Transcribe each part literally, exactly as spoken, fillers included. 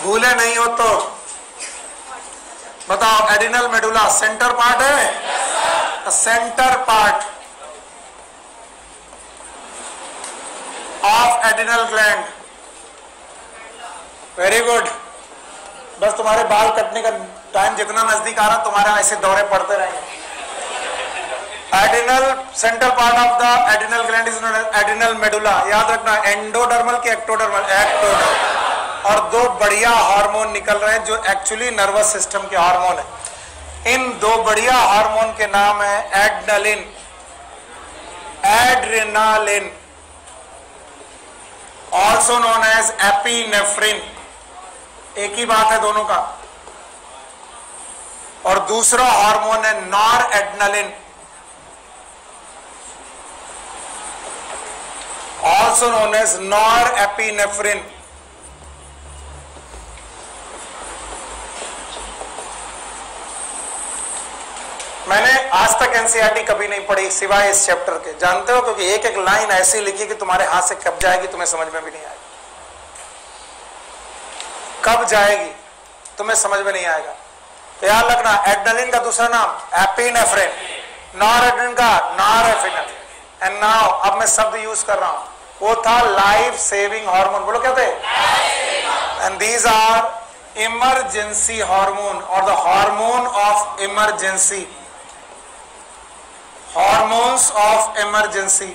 भूले नहीं हो तो बताओ। एडिनल मेडुला सेंटर पार्ट है, centre part of adrenal gland. Very good. बस तुम्हारे बाल कटने का टाइम जितना नजदीक आ रहा तुम्हारे ऐसे दौरे पड़ते रहेंगे। Adrenal centre part of the adrenal gland is known as adrenal medulla. याद रखना, एंडोडर्मल की एक्टोडर्मल, एक्टोडर्मल। और दो बढ़िया हार्मोन निकल रहे हैं जो एक्चुअली नर्वस सिस्टम के हार्मोन है। इन दो बढ़िया हार्मोन के नाम है adrenaline, adrenaline, also known as epinephrine. एक ही बात है दोनों का। और दूसरा हार्मोन है noradrenaline, also known as norepinephrine. मैंने आज तक एनसीईआरटी कभी नहीं पढ़ी सिवाय इस चैप्टर के, जानते हो, क्योंकि एक एक लाइन ऐसी लिखी कि तुम्हारे हाथ से कब जाएगी तुम्हें समझ में भी नहीं आएगी। कब जाएगी तुम्हें समझ में नहीं आएगा। तो याद रखना, एड्रेनालिन का दूसरा नाम एपिनेफ्रिन, नॉरएड्रेनालिन का नॉरएपिनेफ्रिन। एंड नाउ अब मैं शब्द यूज कर रहा हूं, वो था लाइफ सेविंग हार्मोन। बोलो क्या थे? And these are emergency hormone और the hormone of emergency, hormones of emergency.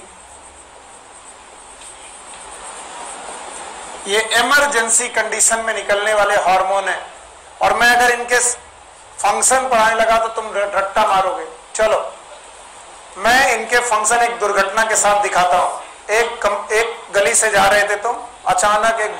ये इमरजेंसी कंडीशन में निकलने वाले हार्मोन है। और मैं अगर इनके फंक्शन पढ़ाने लगा तो तुम रट्टा मारोगे। चलो मैं इनके फंक्शन एक दुर्घटना के साथ दिखाता हूं। एक कम, एक गली से जा रहे थे तुम, अचानक एक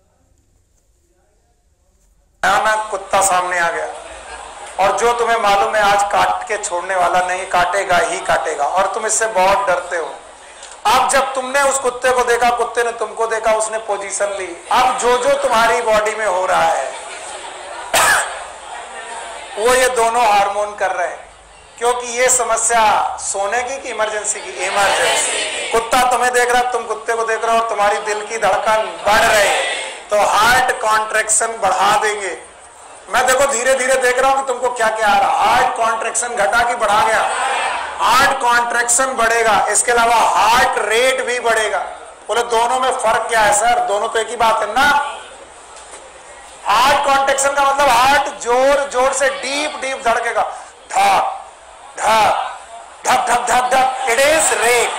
भयानक कुत्ता सामने आ गया और जो तुम्हें मालूम है आज काट के छोड़ने वाला नहीं, काटेगा ही काटेगा, और तुम इससे बहुत डरते हो। अब जब तुमने उस कुत्ते को देखा, कुत्ते ने तुमको देखा, उसने पोजीशन ली। अब जो जो तुम्हारी बॉडी में हो रहा है वो ये दोनों हार्मोन कर रहे हैं। क्योंकि ये समस्या सोने की कि इमरजेंसी की? इमरजेंसी। कुत्ता तुम्हें देख रहा, तुम कुत्ते को देख रहे हो और तुम्हारी दिल की धड़कन बढ़ रही, तो हार्ट कॉन्ट्रैक्शन बढ़ा देंगे। मैं देखो धीरे धीरे देख रहा हूं कि तुमको क्या क्या आ रहा। हार्ट कॉन्ट्रैक्शन घटा कि बढ़ा गया? हार्ट कॉन्ट्रैक्शन बढ़ेगा, इसके अलावा हार्ट रेट भी बढ़ेगा। बोले दोनों में फर्क क्या है सर? दोनों तो एक ही बात है ना। हार्ट कॉन्ट्रैक्शन का मतलब हार्ट जोर जोर से डीप डीप धड़केगा, धक धक धक धक धक धक, इट इज रेट।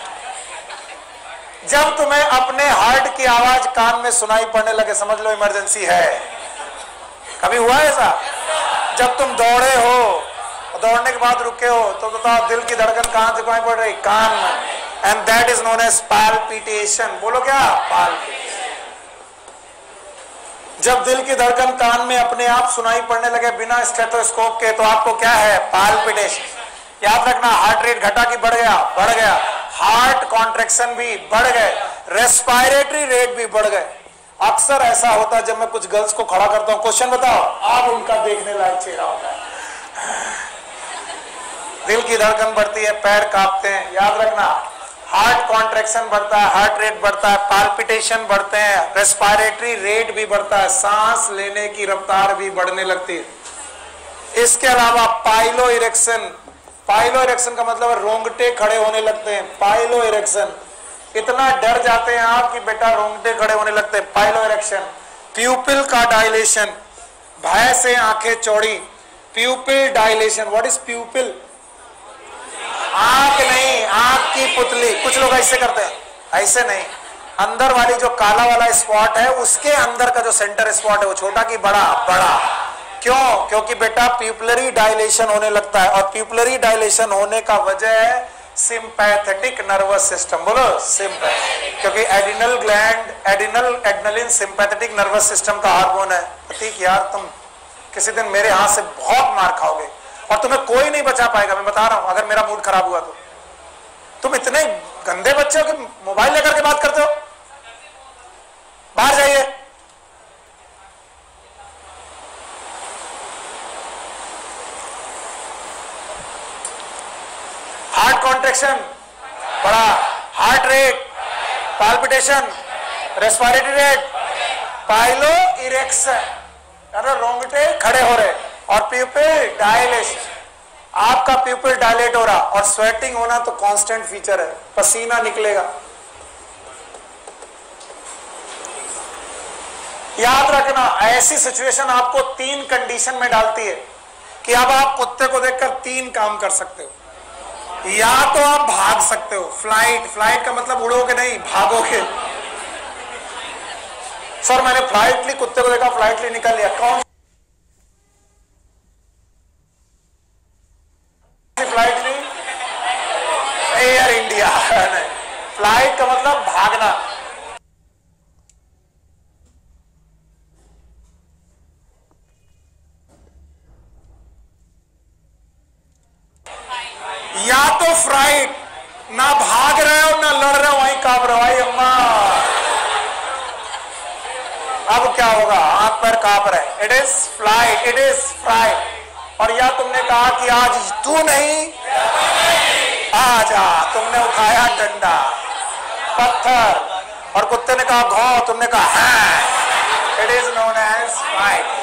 जब तुम्हें अपने हार्ट की आवाज कान में सुनाई पड़ने लगे, समझ लो इमरजेंसी है। कभी हुआ ऐसा? जब तुम दौड़े हो, दौड़ने के बाद रुके हो, तो बताओ दिल की धड़कन कहां से कहां पड़ रही? कान में। And that is known as palpitation. बोलो क्या? पाल्पिटेशन। जब दिल की धड़कन कान में अपने आप सुनाई पड़ने लगे बिना स्टेथोस्कोप के, तो आपको क्या है? पाल्पिटेशन। याद रखना, हार्ट रेट घटा कि बढ़ गया? बढ़ गया। हार्ट कॉन्ट्रैक्शन भी बढ़ गए, रेस्पिरेटरी रेट भी बढ़ गए। अक्सर ऐसा होता है जब मैं कुछ गर्ल्स को खड़ा करता हूं, क्वेश्चन बताओ, आप उनका देखने लायक चेहरा होता है, दिल की धड़कन बढ़ती है, पैर कांपते हैं। याद रखना, हार्ट कॉन्ट्रैक्शन बढ़ता है, हार्ट रेट बढ़ता है, पाल्पिटेशन बढ़ते हैं, रेस्पिरेटरी रेट भी बढ़ता है, सांस लेने की रफ्तार भी बढ़ने लगती है। इसके अलावा पाइलो इरेक्शन, पाइलो इरेक्शन का मतलब रोंगटे खड़े होने लगते हैं। पाइलो इरेक्शन, इतना डर जाते हैं आप कि बेटा रोंगटे खड़े होने लगते हैं। Pilo erection. प्यूपिल का डायलेशन, भय से आंखें चौड़ी, pupil dilation. What is pupil? आंख नहीं, आंख की पुतली। कुछ लोग ऐसे करते हैं, ऐसे नहीं, अंदर वाली जो काला वाला स्पॉट है उसके अंदर का जो सेंटर स्पॉट है वो छोटा कि बड़ा? बड़ा। क्यों? क्योंकि बेटा प्यूपिलरी डायलेशन होने लगता है, और प्यूपिलरी डायलेशन होने का वजह है सिंपैथेटिक नर्वस सिस्टम। बोलो सिंपैथेटिक, क्योंकि adrenal gland, adrenal adrenaline sympathetic nervous system का हार्मोन है। प्रतीक यार तुम किसी दिन मेरे हाथ से बहुत मार खाओगे और तुम्हें कोई नहीं बचा पाएगा, मैं बता रहा हूं, अगर मेरा मूड खराब हुआ तो। तुम इतने गंदे बच्चे हो कि मोबाइल लेकर के बात करते हो। बाहर जाइए। हार्ट कॉन्ट्रैक्शन बढ़ा, heart rate, palpitation, respiratory rate, piloerection, अरे रोंगटे खड़े हो रहे, और प्यूपिल डायलेशन, आपका प्यूपिल डायलेट हो रहा, और स्वेटिंग होना तो कांस्टेंट फीचर है, पसीना निकलेगा। याद रखना, ऐसी सिचुएशन आपको तीन कंडीशन में डालती है कि अब आप कुत्ते को देखकर तीन काम कर सकते हो। या तो आप भाग सकते हो, फ्लाइट, फ्लाइट का मतलब उड़ोगे नहीं, भागोगे। सर मैंने फ्लाइट ली, कुत्ते को देखा फ्लाइट ली, निकल लिया, कौन सी फ्लाइट ली? Air India. फ्लाइट का मतलब भागना। या तो फ्राइट, ना भाग रहे हो ना लड़ रहे हो, वहीं कांप रहे हो, भाई अम्मा अब क्या होगा, हाथ पैर कांप रहे, it is flight, it is fright. और या तुमने कहा कि आज तू नहीं आजा, तुमने उठाया डंडा पत्थर, और कुत्ते ने कहा घाव, तुमने कहा है, it is known as flight.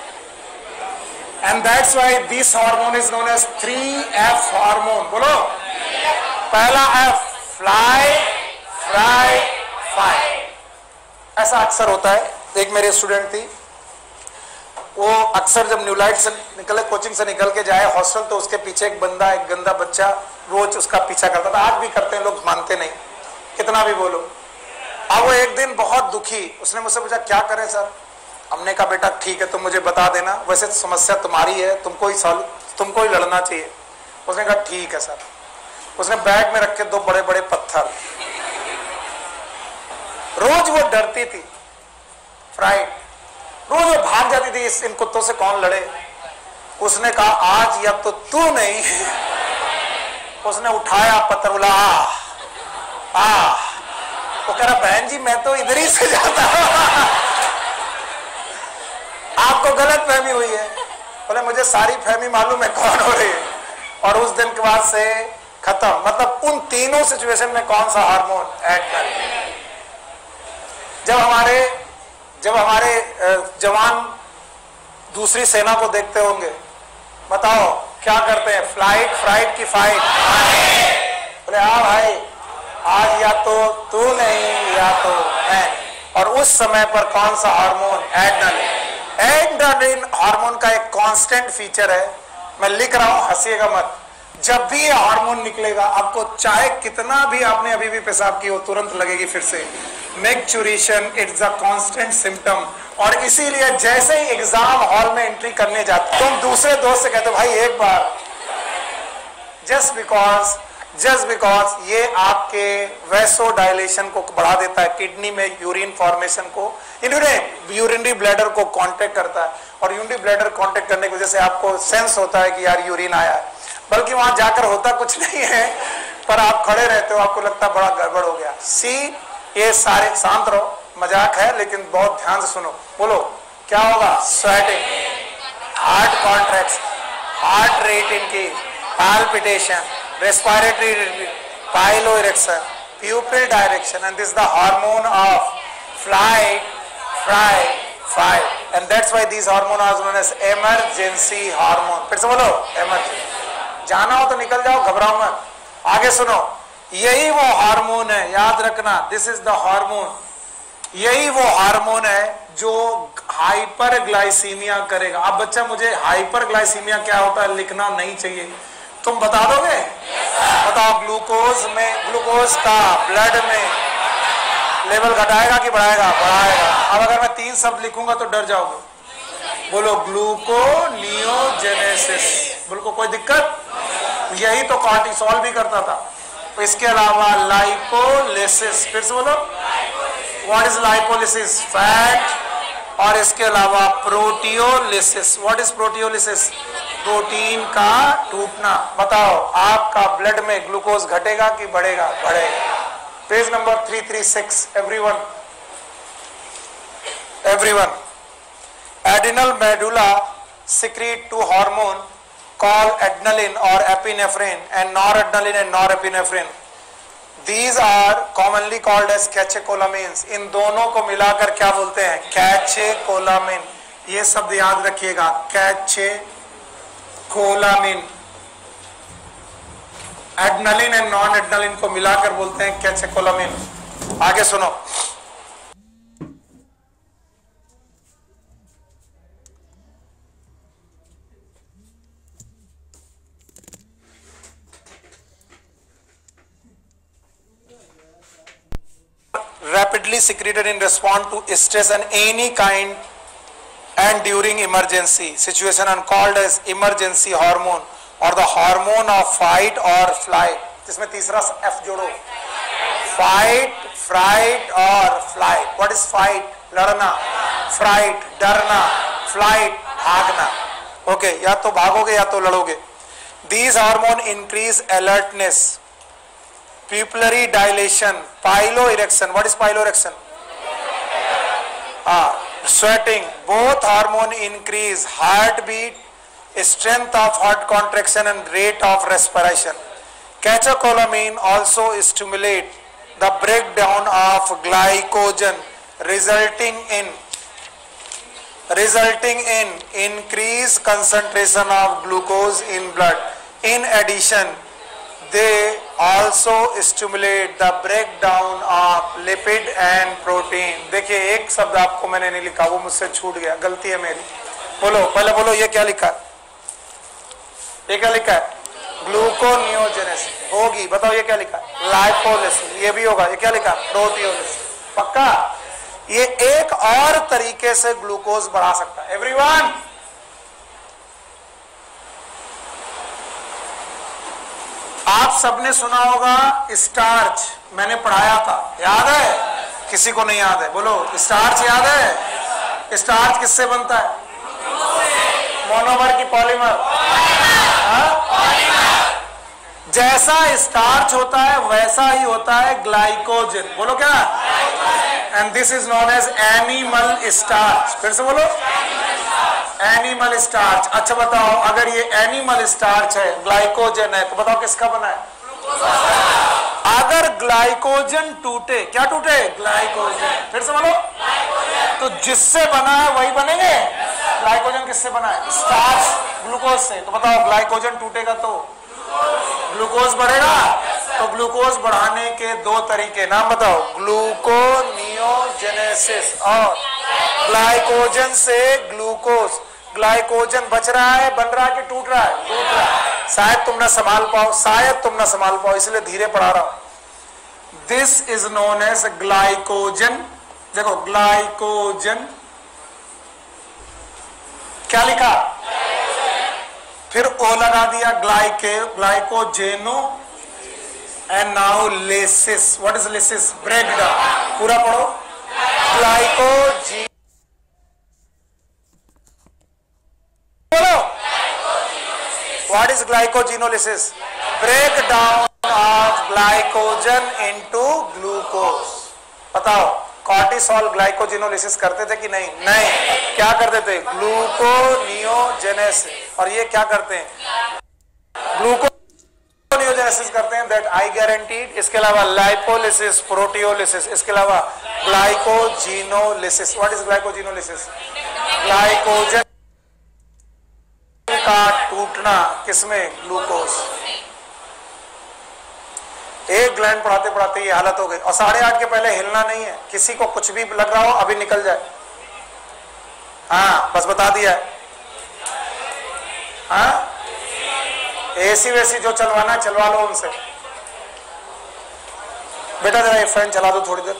And that's why this hormone is known as three F hormone. बोलो, पहला F fly, fry, fight। ऐसा अक्सर होता है। एक मेरे स्टूडेंट थी, वो अक्सर जब न्यूलाइट से निकले, कोचिंग से निकल के जाए हॉस्टल, तो उसके पीछे एक बंदा, एक गंदा बच्चा रोज उसका पीछा करता था। आज भी करते हैं लोग, मानते नहीं, कितना भी बोलो। अब वो एक दिन बहुत दुखी, उसने मुझसे पूछा क्या करें सर? हमने कहा बेटा ठीक है, तुम मुझे बता देना, वैसे समस्या तुम्हारी है, तुमको ही सॉल्व, तुमको ही लड़ना चाहिए। उसने कहा ठीक है सर। उसने बैग में रखे दो बड़े बड़े पत्थर, रोज वो डरती थी, फ्राइट, रोज वो भाग जाती थी, इस इन कुत्तों से कौन लड़े। उसने कहा आज या तो तू नहीं, उसने उठाया पत्थर, बोला आ, आ। वो कह रहा बहन जी मैं तो इधर ही से जाता हूं, आपको गलत फहमी हुई है। बोले मुझे सारी फहमी मालूम है कौन हो रही है। और उस दिन के बाद से खत्म। मतलब उन तीनों सिचुएशन में कौन सा हार्मोन ऐड कर, जब हमारे जब हमारे जवान दूसरी सेना को देखते होंगे, बताओ क्या करते हैं? फ्लाइट, फ्राइट की फाइट। बोले हाँ भाई, आज या तो तू नहीं या तो मैं। और उस समय पर कौन सा हार्मोन? एड्रेनलिन। एड्रेनलिन हार्मोन का एक कांस्टेंट फीचर है। मैं लिख रहा हूं, हंसिएगा मत। जब भी ये हार्मोन निकलेगा, आपको चाहे कितना भी आपने अभी भी पेशाब की हो, तुरंत लगेगी फिर से। Micturition it's a constant symptom. और इसीलिए जैसे ही एग्जाम हॉल में एंट्री करने जाते, तुम दूसरे दोस्त से कहते हो भाई एक बार, जस्ट बिकॉज जस्ट बिकॉज ये आपके वैसोडाइलेशन को बढ़ा देता है, किडनी में यूरिन फॉर्मेशन को, यूरिनरी ब्लैडर को कांटेक्ट करता है। और यूरिनरी ब्लैडर कांटेक्ट करने की वजह से आपको सेंस होता है कि यार यूरिन आया है, बल्कि वहां जाकर होता कुछ नहीं है, पर आप खड़े रहते हो, आपको लगता है बड़ा गड़बड़ हो गया। सी, ये सारे, शांत रहो, मजाक है लेकिन बहुत ध्यान से सुनो। बोलो क्या होगा? Sweating, heart contraction, heart rate increase, palpitation, respiratory, piloerection, pupil direction, and this is the hormone of flight, fright, fight, and that's why these hormones are known as emergency hormone. फिर से बोलो emergency। जाना हो तो निकल जाओ, घबराओ मत। आगे सुनो, यही वो हार्मोन है, याद रखना, दिस इज द हार्मोन, यही वो हार्मोन है जो हाइपरग्लाइसीमिया करेगा। अब बच्चा मुझे हाइपरग्लाइसीमिया क्या होता है लिखना नहीं चाहिए, तुम बता दोगे? बताओ। ग्लूकोज में, ग्लूकोज का ब्लड में लेवल घटाएगा कि बढ़ाएगा? बढ़ाएगा। अब अगर मैं तीन शब्द लिखूंगा तो डर जाओगे। बोलो ग्लूकोनियोजेनेसिस। बोलो कोई दिक्कत? यही तो कॉर्टिसोल भी करता था। इसके अलावा लाइपोलिसिस, फिर से बोलो व्हाट इज लाइपोलिसिस? फैट। और इसके अलावा proteolysis. What is proteolysis? Protein का टूटना। बताओ आपका ब्लड में ग्लूकोज घटेगा कि बढ़ेगा? बढ़ेगा। Page number three three six. Everyone everyone adrenal medulla secrete two hormone called adrenaline or epinephrine and noradrenaline and norepinephrine. These are commonly called as catecholamines. इन दोनों को मिलाकर क्या बोलते हैं? कैचेकोलामिन। ये शब्द याद रखिएगा, catecholamine. Adrenaline and non adrenaline को मिलाकर बोलते हैं कैचेकोलामिन। आगे सुनो, rapidly secreted in response to stress and any kind and during emergency situation and called as emergency hormone or the hormone of fight or flight। इसमें तीसरा F जोड़ो, fight, fright or flight। What is fight? लड़ना, fright डरना, flight भागना। Okay okay, या तो भागोगे या तो लड़ोगे। These hormone increase alertness, pupillary dilation, piloerection। What is piloerection? Ah, sweating। Both hormone increase heartbeat, strength of heart contraction and rate of respiration। Catecholamine also stimulate the breakdown of glycogen, resulting in resulting in increased concentration of glucose in blood। In addition, they also stimulate the breakdown of lipid and protein। देखिए एक शब्द आपको मैंने नहीं लिखा, वो मुझसे छूट गया, गलती है मेरी। बोलो पहले बोलो, ये क्या लिखा है? ये क्या लिखा है? ग्लूकोनियोजेनेसिस। होगी, बताओ ये क्या लिखा है? लाइपोलिसिस। ये भी होगा, ये क्या लिखा? प्रोटियोलिसिस। पक्का? ये एक और तरीके से ग्लूकोज बढ़ा सकता है। एवरीवन, आप सबने सुना होगा स्टार्च, मैंने पढ़ाया था, याद है? किसी को नहीं याद है? बोलो, स्टार्च याद है? स्टार्च किससे बनता है? मोनोमर की पॉलीमर? जैसा स्टार्च होता है वैसा ही होता है ग्लाइकोजन। बोलो क्या? And this is known as animal starch. फिर से बोलो, एनिमल स्टार्च। अच्छा बताओ, अगर ये एनिमल स्टार्च है, ग्लाइकोजन है, तो बताओ किसका बना है? अगर ग्लाइकोजन टूटे, क्या टूटे? ग्लाइकोजन। फिर से बोलो, तो जिससे बना है वही बनेंगे। ग्लाइकोजन किससे बना है? स्टार्च, ग्लूकोज से। तो बताओ ग्लाइकोजन टूटेगा तो ग्लूकोज बढ़ेगा। तो ग्लूकोज बढ़ाने के दो तरीके, नाम बताओ। ग्लूकोनियोजेनेसिस और ग्लाइकोजन से ग्लूकोज। ग्लाइकोजन बच रहा है, बन रहा है कि टूट रहा है? टूट रहा है। शायद तुम ना संभाल पाओ, शायद तुम ना संभाल पाओ, इसलिए धीरे पढ़ा रहा हूं। This is known as glycogen. देखो, ग्लाइकोजन क्या लिखा? फिर ओ लगा दिया, glyco glycogeno and now lysis. What is lysis? Breakdown. पूरा पढ़ो, ग्लाइकोजी बोलो, what is glycogenolysis? Breakdown of glycogen into glucose. बताओ, कॉर्टिसोल ग्लाइकोजिनोलिसिस करते थे कि नहीं? नहीं। क्या करते थे? ग्लूकोनियोजेनेसिस। और ये क्या करते हैं? ग्लूकोनियोजेनेसिस करते हैं, दैट आई गारंटीड। इसके अलावा लाइपोलिसिस, प्रोटियोलिसिस, इसके अलावा glycogenolysis. What is glycogenolysis? Glycogen का टूटना, किसमें? ग्लूकोज। एक ग्लैंड पढ़ाते पढ़ाते ये हालत हो गई। और साढ़े आठ के पहले हिलना नहीं है। किसी को कुछ भी लग रहा हो अभी निकल जाए। हाँ, बस बता दिया है। हाँ, एसी वेसी जो चलवाना चलवा लो उनसे। बेटा जरा ये फैन चला दो थोड़ी देर।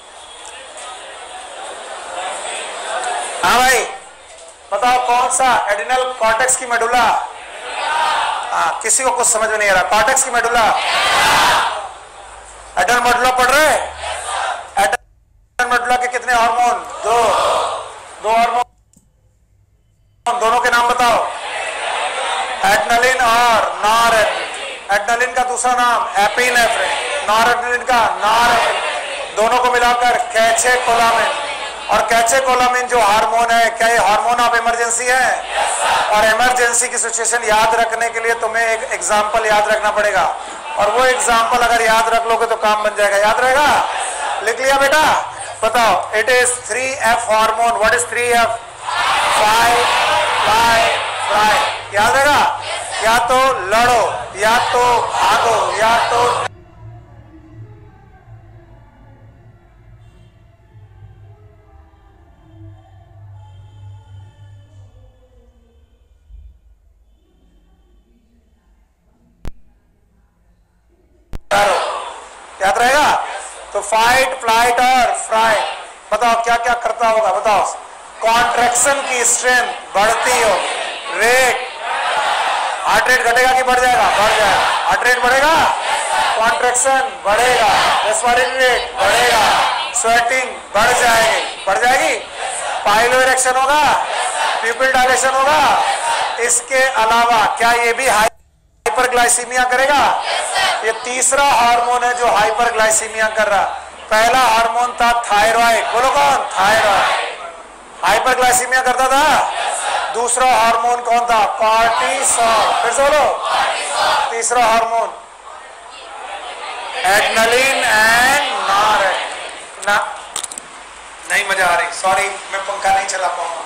हाँ भाई, बताओ कौन सा? एड्रिनल कॉर्टेक्स की मेडुला। हाँ, किसी को कुछ समझ में नहीं आ रहा। कॉर्टेक्स की मेडुला, एड्रिनल मेडुला पढ़ रहे? एड्रिनल मेडुला के कितने हार्मोन? दो। दो हार्मोन, दोनों के नाम बताओ। एड्रेनालिन और नॉरएड्रेनालिन। एड्रेनालिन का दूसरा नाम एपिनेफ्रिन, नॉरएड्रेनालिन का नॉरएपिनेफ्रिन। दोनों को मिलाकर कैचेकोलामिन। और कैचेकोलामिन जो हार्मोन है, क्या ये हार्मोन ऑफ इमरजेंसी है? और इमरजेंसी की सिचुएशन याद रखने के लिए तुम्हें एक एग्जांपल याद रखना पड़ेगा। और वो एग्जाम्पल अगर याद रख लोगे तो काम बन जाएगा। याद रहेगा? लिख लिया बेटा? बताओ, it is three F hormone. What is three F? Fight, flight, flight. याद रहेगा? या तो लड़ो, या तो भागो, या तो याद रहेगा? तो फाइट, फ्लाइट और फ्राइट। बताओ क्या क्या करता होगा? बताओ। कॉन्ट्रैक्शन की स्ट्रेंथ बढ़ती हो, रेट, हार्ट रेट घटेगा कि बढ़ जाएगा? बढ़ जाएगा। हार्ट रेट बढ़ेगा, कॉन्ट्रैक्शन बढ़ेगा, रेस्पिरेटरी रेट बढ़ेगा, स्वेटिंग बढ़ जाएगी, बढ़ जाएगी, पाइलो इरेक्शन होगा, प्यूपिल डायलेशन होगा। इसके अलावा क्या ये भी हाइपरग्लाइसीमिया करेगा? ये तीसरा हार्मोन है जो हाइपरग्लाइसीमिया कर रहा। पहला हार्मोन था थायराइड। बोलो कौन? थायराइड। हाइपरग्लाइसीमिया करता था। दूसरा हार्मोन कौन था? कॉर्टिसोल। फिर से बोलो। तीसरा हार्मोन एड्रेनलिन एंड नॉरएड्रेनलिन। ना नहीं मजा आ रही, सॉरी मैं पंखा नहीं चला पाऊंगा।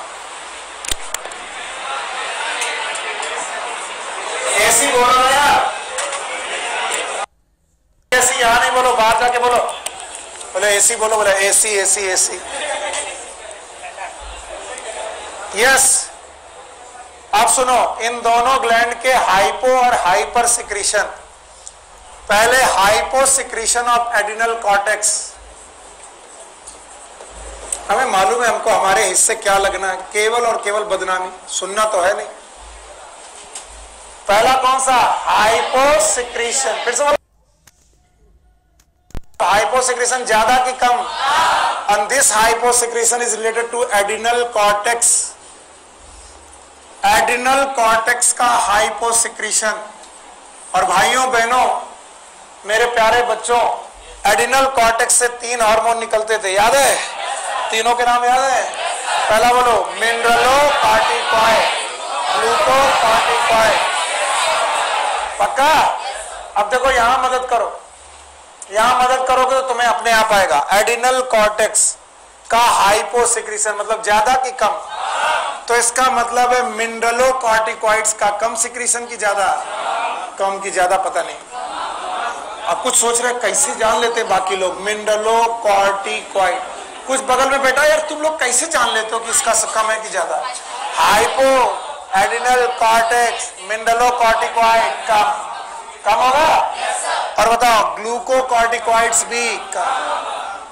एसी बोलो ना यार, एसी यहां नहीं बोलो, बाहर जाके बोलो। बोले एसी बोलो, बोले एसी एसी एसी। यस, अब सुनो, इन दोनों ग्लैंड के हाइपो और हाइपर सिक्रीशन। पहले hypo secretion of adrenal cortex. हमें मालूम है हमको हमारे हिस्से क्या लगना है, केवल और केवल बदनामी, सुनना तो है नहीं। पहला कौन सा? Hypo secretion. फिर से बोलो। हाइपोसिक्रेशन ज्यादा कि कम? and this hyposecretion is related to adrenal cortex. Adrenal cortex का हाइपोसिक्रीशन। और भाइयों बहनों, मेरे प्यारे बच्चों, एड्रिनल कॉर्टेक्स से तीन हार्मोन निकलते थे, याद है? तीनों के नाम याद है? पहला बोलो, मिनरलोकॉर्टिकॉइड, ग्लूकोकॉर्टिकॉइड। पक्का? अब देखो यहां मदद करो, यहां मदद करोगे तो तुम्हें अपने आप आएगा। एड्रिनल कॉर्टेक्स का हाइपोसिक्रीशन मतलब ज्यादा कि कम? तो इसका मतलब है मिनरलोकॉर्टिकॉइड्स का कम सिक्रीशन की ज्यादा? कम की ज्यादा पता नहीं। अब कुछ सोच रहे कैसे जान लेते बाकी लोग मिनरलोकॉर्टिकॉइड? कुछ बगल में बैठा, यार तुम लोग कैसे जान लेते हो कि इसका कम है कि ज्यादा? हाइपो एड्रिनल कॉर्टेक्स मिनरलोकॉर्टिकॉइड कम कम होगा। और बताओ ग्लूकोकॉर्टिकॉइड्स भी कम,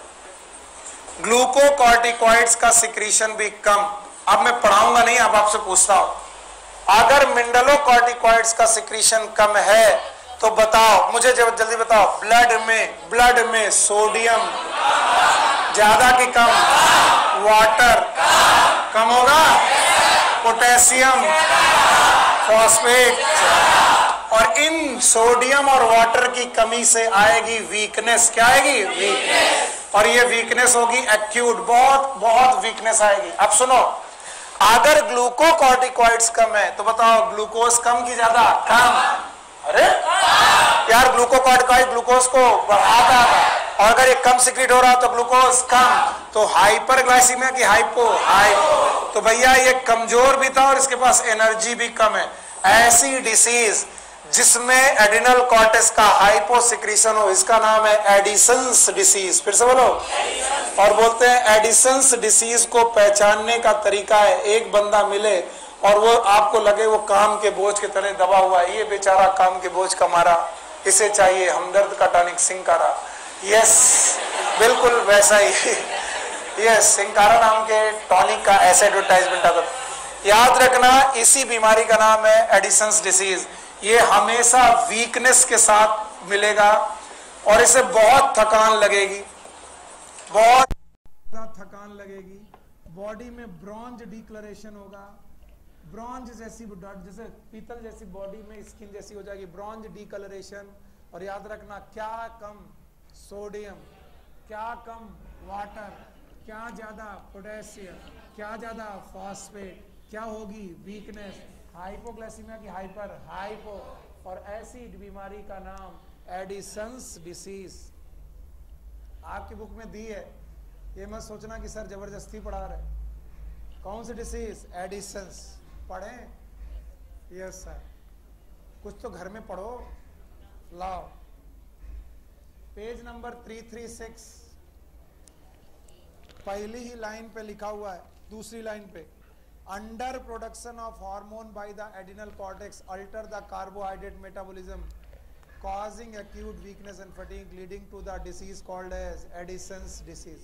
ग्लूकोकॉर्टिकॉइड्स का सिक्रीशन भी कम। अब मैं पढ़ाऊंगा नहीं, अब आपसे पूछता हूं, अगर मिनरलोकॉर्टिकॉइड्स का सिक्रीशन कम है तो बताओ मुझे, जब जल्दी बताओ, ब्लड में ब्लड में सोडियम ज्यादा कि कम? वाटर कम होगा, पोटेशियम, फॉस्फेट। और इन सोडियम और वाटर की कमी से आएगी वीकनेस। क्या आएगी? वीकनेस। और ये वीकनेस होगी एक्यूट, बहुत बहुत वीकनेस आएगी। अब सुनो, अगर ग्लूकोकॉर्टिकॉइड्स कम है तो बताओ ग्लूकोज कम की ज्यादा? कम। अरे यार, ग्लूकोकॉर्टिकॉइड ग्लूकोज को बढ़ाता है, और अगर ये कम सिक्रीट हो रहा तो ग्लूकोज कम। तो हाइपरग्लाइसीमिया की हाइपो हाइपो। तो भैया ये कमजोर भी था और इसके पास एनर्जी भी कम है। ऐसी डिसीज जिसमें एड्रिनल कॉर्टेक्स का हाइपोसिक्रीशन हो, इसका नाम है एडिसन्स डिसीज। फिर से बोलो। और बोलते हैं एडिसन्स डिसीज को पहचानने का तरीका है, एक बंदा मिले और वो आपको लगे वो काम के बोझ के तले दबा हुआ है, ये बेचारा काम के बोझ का मारा, इसे चाहिए हमदर्द का टॉनिक सिंकारा। यस, बिल्कुल वैसा ही। यस, सिंकारा नाम के टॉनिक का ऐसे एडवर्टाइजमेंट आता था। याद रखना, इसी बीमारी का नाम है एडिसन्स डिसीज। ये हमेशा वीकनेस के साथ मिलेगा और इसे बहुत थकान लगेगी, बहुत थकान लगेगी। बॉडी में ब्रॉन्ज डिक्लरेशन होगा, ब्रॉन्ज जैसी, जैसे पीतल जैसी बॉडी में स्किन जैसी हो जाएगी, ब्रॉन्ज डिकलरेशन। और याद रखना, क्या कम? सोडियम। क्या कम? वाटर। क्या ज्यादा? पोटेशियम। क्या ज्यादा? फॉस्फेट। क्या होगी? वीकनेस। हाइपोग्लाइसीमिया की हाइपर हाइपो। और ऐसी बीमारी का नाम एडिसन्स डिसीज। आपकी बुक में दी है, ये मत सोचना कि सर जबरदस्ती पढ़ा रहे। कौन सी डिसीज? एडिसन्स। पढ़ें? Yes sir. कुछ तो घर में पढ़ो। लाओ page number three three six, पहली ही लाइन पे लिखा हुआ है, दूसरी लाइन पे, under production of hormone by the adrenal cortex alter the carbohydrate metabolism causing acute weakness and fatigue leading to the disease called as Addison's disease।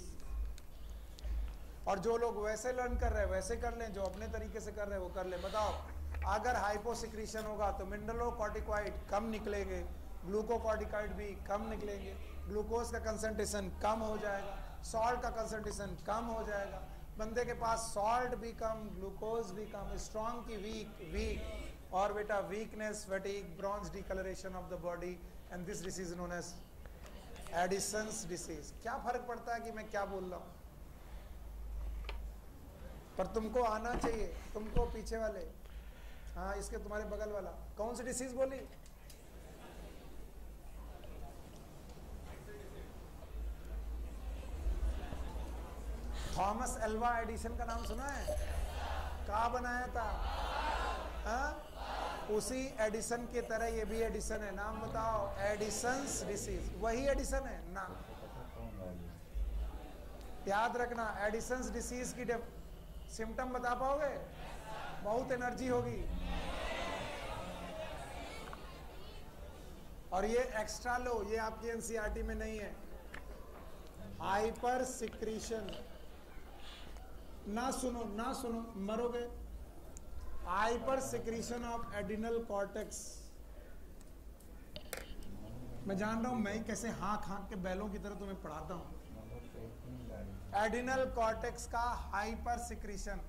और जो लोग वैसे लर्न कर रहे हैं वैसे कर लें, जो अपने तरीके से कर रहे हैं वो कर लें। बताओ, अगर हाइपोसिक्रीशन होगा तो मिनरलोकॉर्टिकॉइड कम निकलेंगे, ग्लूकोकॉर्टिकॉइड भी कम निकलेंगे, ग्लूकोज का कंसंट्रेशन कम हो जाएगा, सॉल्ट का कंसंट्रेशन कम हो जाएगा। बंदे के पास सॉल्ट भी कम, ग्लूकोज भी कम, स्ट्रॉन्ग की वीक वीक, और बेटा weakness, fatigue, bronze discolouration of the body, and this disease known as Addison's disease. क्या फर्क पड़ता है कि मैं क्या बोल रहा हूं? पर तुमको आना चाहिए, तुमको पीछे वाले, हाँ इसके तुम्हारे बगल वाला, कौन सी डिसीज बोली? थॉमस एल्वा एडिसन का नाम सुना है? कहाँ बनाया था? हाँ? उसी एडिसन की तरह ये भी एडिसन है। नाम बताओ। एडिसन्स डिसीज, वही एडिसन है ना? याद रखना, एडिसन्स डिसीज की सिम्टम बता पाओगे? बहुत एनर्जी होगी, और ये एक्स्ट्रा लो, ये आपकी एनसीईआरटी में नहीं है। हाइपर सिक्रीशन, ना सुनो ना सुनो मरोगे। Hyper secretion of adrenal cortex. मैं जान रहा हूं मैं कैसे हाँक हाँक के बैलों की तरह तुम्हें पढ़ाता हूं। एडिनल कॉर्टेक्स का हाइपर सिक्रीशन।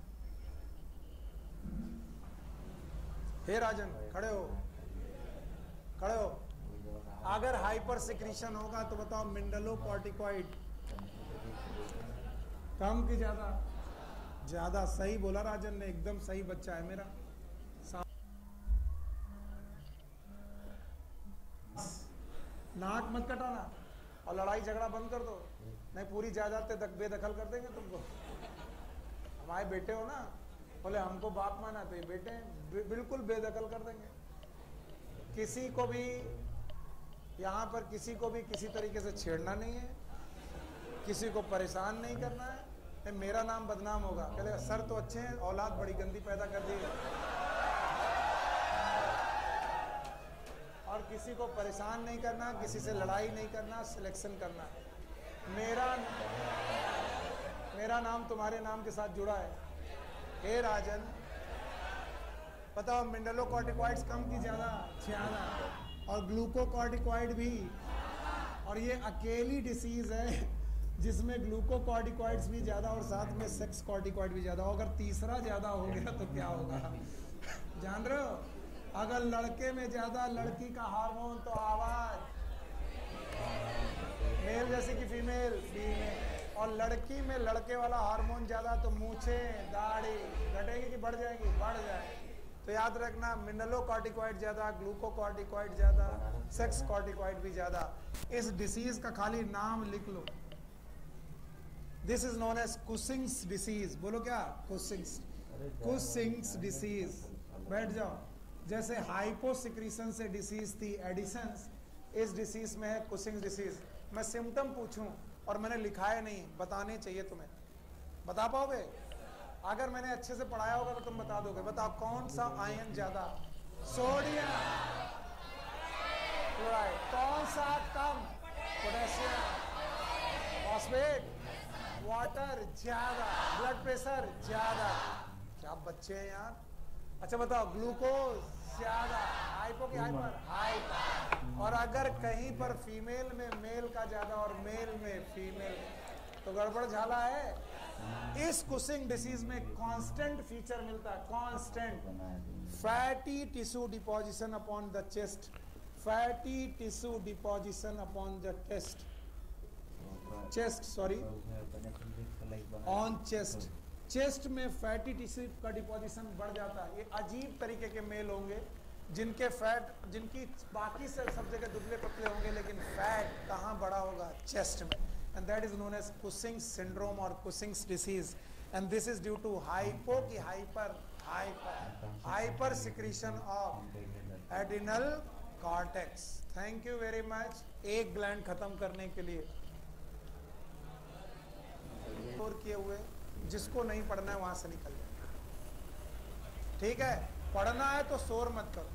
हे राजन, खड़े हो, खड़े हो। अगर हाइपर सिक्रीशन होगा तो बताओ मिनरलोकॉर्टिकॉइड कम की ज्यादा? ज्यादा। सही बोला राजन ने, एकदम सही बच्चा है मेरा। नाक मत कटाना और लड़ाई झगड़ा बंद कर दो, नहीं पूरी जायदाद बेदखल कर देंगे तुमको। हमारे बेटे हो ना, बोले हमको बाप माना तो ये बेटे हैं, बिल्कुल बेदखल कर देंगे। किसी को भी यहाँ पर किसी को भी किसी तरीके से छेड़ना नहीं है, किसी को परेशान नहीं करना है। मेरा नाम बदनाम होगा, कहते सर तो अच्छे हैं, औलाद बड़ी गंदी पैदा कर दी है। और किसी को परेशान नहीं करना, किसी से लड़ाई नहीं करना, सिलेक्शन करना। मेरा मेरा नाम तुम्हारे नाम के साथ जुड़ा है। हे राजन, बताओ मिनरलोकॉर्टिकॉइड्स कम की ज्यादा? ज्यादा। और ग्लूकोकॉर्टिकॉइड भी। और ये अकेली डिसीज है जिसमें ग्लूकोकॉर्टिकॉइड्स भी ज्यादा और साथ में सेक्स कॉर्टिकॉइड भी ज्यादा। अगर तीसरा ज्यादा हो गया तो क्या होगा जान रहे हो? अगर लड़के में ज्यादा लड़की का हार्मोन तो आवाज, मेल जैसे कि फीमेल फीमेल, और लड़की में लड़के वाला हार्मोन ज्यादा तो मूछे दाढ़ी घटेगी कि बढ़ जाएगी? बढ़ जाएगी। तो याद रखना, मिनरलोकॉर्टिकॉइड ज्यादा, ग्लूकोकॉर्टिकॉइड ज्यादा, सेक्स कॉर्टिकॉइड भी ज्यादा। इस डिसीज का खाली नाम लिख लो। This is known as Cushing's disease. बोलो क्या? Cushing's Cushing's disease. बैठ जाओ। जैसे हाइपोसिक्रीशन से डिसीज थी एडिसन्स, इस डिसीज में है कुशिंग्स डिसीज। मैं सिम्टम पूछूं और मैंने लिखाया नहीं, बताने चाहिए तुम्हें। बता पाओगे? अगर मैंने अच्छे से पढ़ाया होगा तो तुम बता दोगे। बताओ कौन सा आयन ज्यादा? Sodium chloride. कौन सा कम? पोटेशियम। फॉस्फेट, वाटर ज्यादा, ब्लड प्रेशर ज्यादा। क्या बच्चे हैं यार। अच्छा बताओ, ग्लूकोज ज्यादा, हाइपो की हाइपर? हाइपर। और अगर कहीं पर फीमेल में मेल का ज्यादा और मेल में फीमेल, तो गड़बड़ झाला है। इस कुशिंग डिसीज में कांस्टेंट फीचर मिलता है, constant fatty tissue deposition upon the chest. Fatty tissue deposition upon the test chest sorry on chest. Chest में फैटी टिश्यू का डिपोजिशन बढ़ जाता है। ये अजीब तरीके के मेल होंगे जिनके फैट, जिनकी बाकी सेल सब जगह दुबले पतले होंगे लेकिन फैट कहाँ बड़ा होगा? चेस्ट में. And that is known as Cushing's syndrome और Cushing's disease. And this is due to hypo की hyper hyper hyper secretion of adrenal cortex. Thank you very much. एक ग्लैंड खत्म करने के लिए और किए हुए, जिसको नहीं पढ़ना है वहां से निकल जाए. ठीक है, पढ़ना है तो शोर मत करो.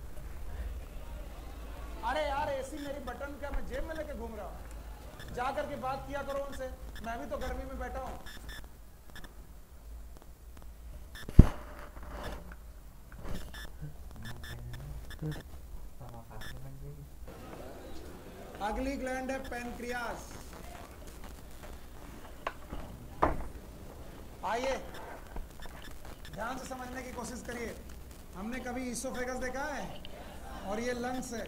अरे यार एसी मेरी बटन क्या मैं जेब में लेके घूम रहा हूं? जा करके बात किया करो उनसे, मैं भी तो गर्मी में बैठा हूं. अगली ग्लैंड है पैनक्रियास. आइए ध्यान से समझने की कोशिश करिए. हमने कभी इसोफेगस देखा है? और ये लंग्स है,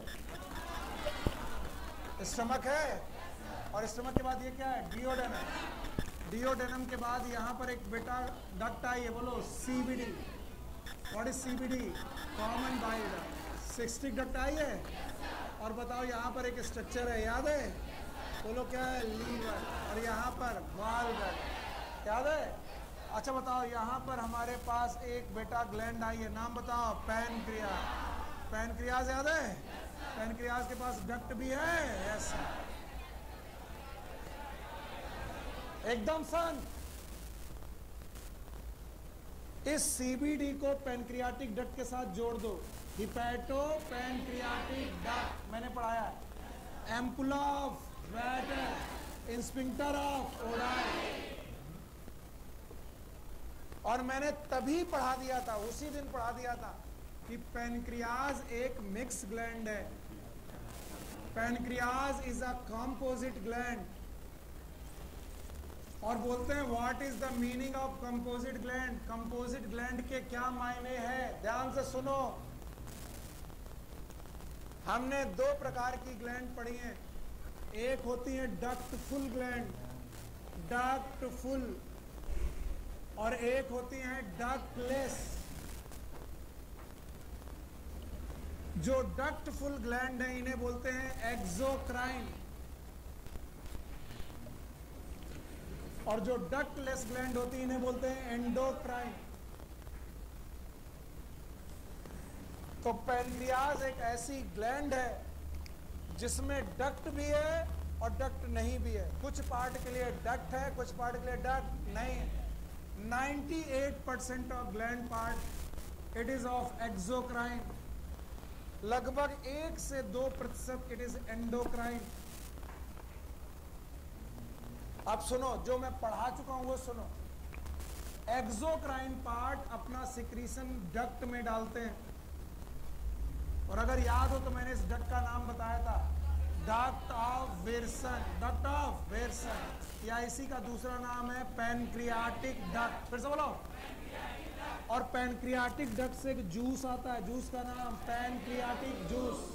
स्टमक है, और स्टमक के बाद ये क्या है? डिओडेनम. डिओडेनम के बाद यहाँ पर एक बेटा डक्ट आई है, बोलो CBD. What is CBD? Common bile duct. Cystic duct आई है. और बताओ यहाँ पर एक स्ट्रक्चर है, याद है? बोलो क्या है? लीवर. और यहाँ पर बाल डक्ट, याद है? अच्छा बताओ यहाँ पर हमारे पास एक बेटा ग्लैंड आई है, नाम बताओ? पैनक्रियास. पैनक्रियास याद है? पैनक्रियास के पास डक्ट भी है. यस एकदम सन. इस सीबीडी को पैनक्रियाटिक डक्ट के साथ जोड़ दो. हिपैटो पैनक्रियाटिक डक्ट मैंने पढ़ाया है. Ampulla of Vater, sphincter of Oddi. और मैंने तभी पढ़ा दिया था, उसी दिन पढ़ा दिया था कि पैनक्रियाज एक मिक्स ग्लैंड है. Pancreas is a composite gland. और बोलते हैं what is the meaning of composite gland? Composite gland के क्या मायने हैं? ध्यान से सुनो. हमने दो प्रकार की ग्लैंड पढ़ी हैं. एक होती है डक्टफुल ग्लैंड, डक्टफुल, और एक होती है डक्टलेस. जो डक्टफुल ग्लैंड है इन्हें बोलते हैं एक्सोक्राइन, और जो डक्टलेस ग्लैंड होती है इन्हें बोलते हैं एंडोक्राइन. तो पैनक्रियास एक ऐसी ग्लैंड है जिसमें डक्ट भी है और डक्ट नहीं भी है. कुछ पार्ट के लिए डक्ट है, कुछ पार्ट के लिए डक्ट नहीं है. ninety-eight percent of gland part it is of exocrine. लगभग एक से दो प्रतिशत it is endocrine. अब सुनो, जो मैं पढ़ा चुका हूं वो सुनो. एक्सोक्राइन पार्ट अपना सिक्रीशन डक्ट में डालते हैं. और अगर याद हो तो मैंने इस डक्ट का नाम बताया था, duct of Wilson. Duct of Wilson, या इसी का दूसरा नाम है पैनक्रियाटिक डक्ट. फिर से बोलो. और पैनक्रियाटिक डक्ट से एक जूस आता है, जूस का नाम पैनक्रियाटिक जूस.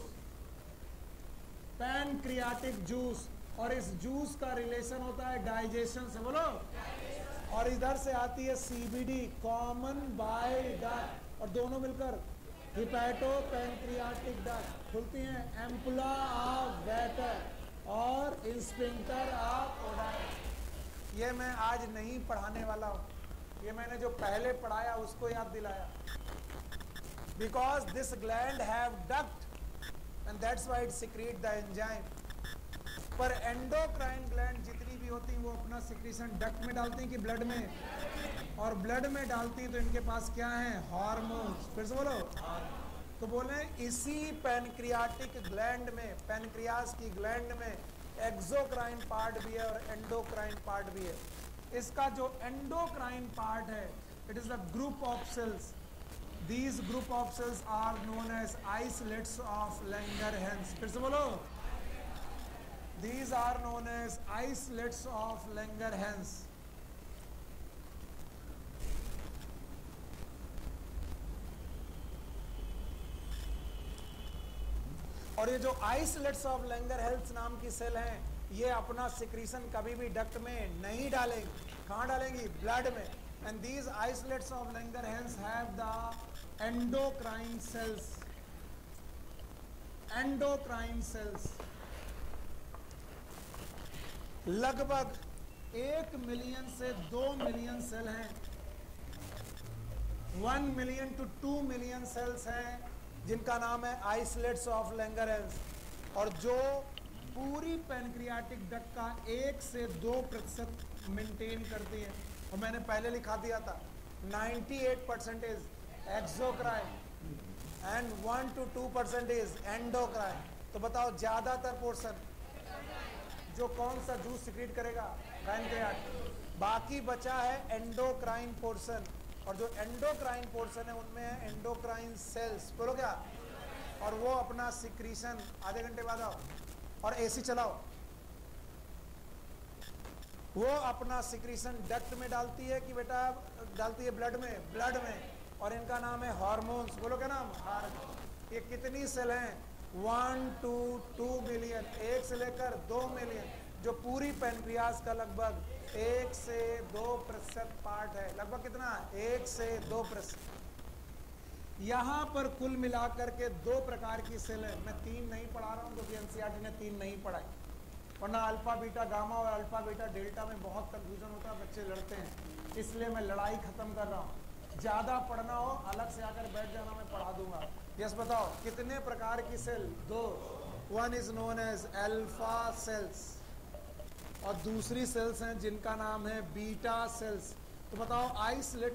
Pancreatic juice. और इस जूस का रिलेशन होता है डाइजेशन से. बोलो. और इधर से आती है सीबीडी, कॉमन बाइल डक्ट, और दोनों मिलकर हिपैटो पैनक्रियाटिक डक्ट खुलती हैं. एम्पुला ऑफ वैटर और स्फिंक्टर ऑफ ओडाई. ये मैं आज नहीं पढ़ाने वाला हूँ, ये मैंने जो पहले पढ़ाया उसको याद दिलाया. Because this gland have duct and that's why it secrete the enzyme. पर एंडोक्राइन ग्लैंड जितनी भी होती हैं वो अपना सिक्रीशन डक्ट में डालती हैं कि ब्लड में, और ब्लड में डालती हैं तो इनके पास क्या है? हार्मोन्स. फिर से बोलो. तो बोले इसी पैनक्रियाटिक ग्लैंड में, पैनक्रियास की ग्लैंड में एक्सोक्राइन पार्ट भी है और एंडोक्राइन पार्ट भी है. इसका जो एंडोक्राइन पार्ट है it is the group of cells. These group of cells are known as islets of Langerhans. फिर से बोलो. These are known as islets of Langerhans. और ये जो आइसलेट्स ऑफ लैंगरहैंस नाम की सेल हैं, ये अपना सिक्रीशन कभी भी डक्ट में नहीं डालेंगी. कहाँ डालेंगी? ब्लड में. And these islets of Langerhans have the endocrine cells. Endocrine cells लगभग एक मिलियन से दो मिलियन सेल हैं, one million to two million cells हैं जिनका नाम है आइसलेट्स ऑफ लैंगरहैंस, और जो पूरी पैनक्रियाटिक डक्ट का एक से दो प्रतिशत मेंटेन करती है। और मैंने पहले लिखा दिया था अट्ठानवे percentage exocrine and one to two percentage endocrine. तो बताओ ज्यादातर पोर्शन जो कौन सा जूस सिक्रीट करेगा, पैनक्रियाटिक। बाकी बचा है एंडोक्राइन पोर्शन, और जो एंडोक्राइन पोर्शन है उनमें है एंडोक्राइन सेल्स, बोलो क्या, और वो अपना सिक्रीशन आधे घंटे बाद आओ और एसी चलाओ, वो अपना सिक्रीशन डक्ट में डालती है कि बेटा डालती है ब्लड में, ब्लड में, और इनका नाम है हार्मोन्स, बोलो क्या नाम, हार्मोन। ये कितनी सेल हैं, वन टू टू मिलियन, एक से लेकर दो मिलियन, जो पूरी पैनक्रियास का लगभग एक से दो प्रतिशत पार्ट है। लगभग कितना, एक से दो प्रतिशत। यहाँ पर कुल मिलाकर के दो प्रकार की सेल है। मैं तीन नहीं पढ़ा रहा हूँ क्योंकि एनसीईआरटी ने तीन नहीं पढ़ाई, वरना अल्फा बीटा गामा और अल्फा बीटा डेल्टा में बहुत कंफ्यूजन होता है, बच्चे लड़ते हैं, इसलिए मैं लड़ाई खत्म कर रहा हूँ। ज्यादा पढ़ना हो अलग से आकर बैठ जाना, मैं पढ़ा दूंगा। यस बताओ कितने प्रकार की सेल, दो। One is known as alpha cells और दूसरी सेल्स हैं जिनका नाम है बीटा सेल्स। तो बताओ islet,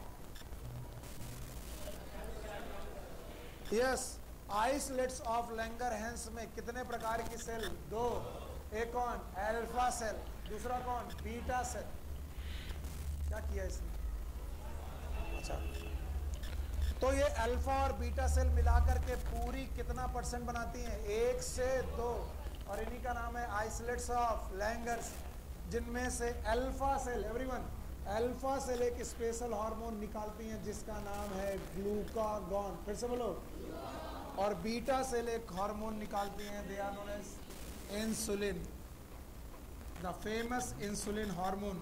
yes islets of Langerhans में कितने प्रकार की सेल, दो। एक कौन, अल्फा सेल, दूसरा कौन, बीटा सेल। क्या किया इसने, अच्छा, तो ये अल्फा और बीटा सेल मिलाकर के पूरी कितना परसेंट बनाती हैं, एक से दो, और इन्हीं का नाम है आइसलेट्स ऑफ लैंगर्स, जिनमें से alpha cell, everyone, alpha cell एक स्पेशल हार्मोन निकालती हैं जिसका नाम है ग्लूकागॉन, फिर से बोलो, और बीटा सेल एक हार्मोन निकालती हैं, they are known as insulin, the famous insulin hormone.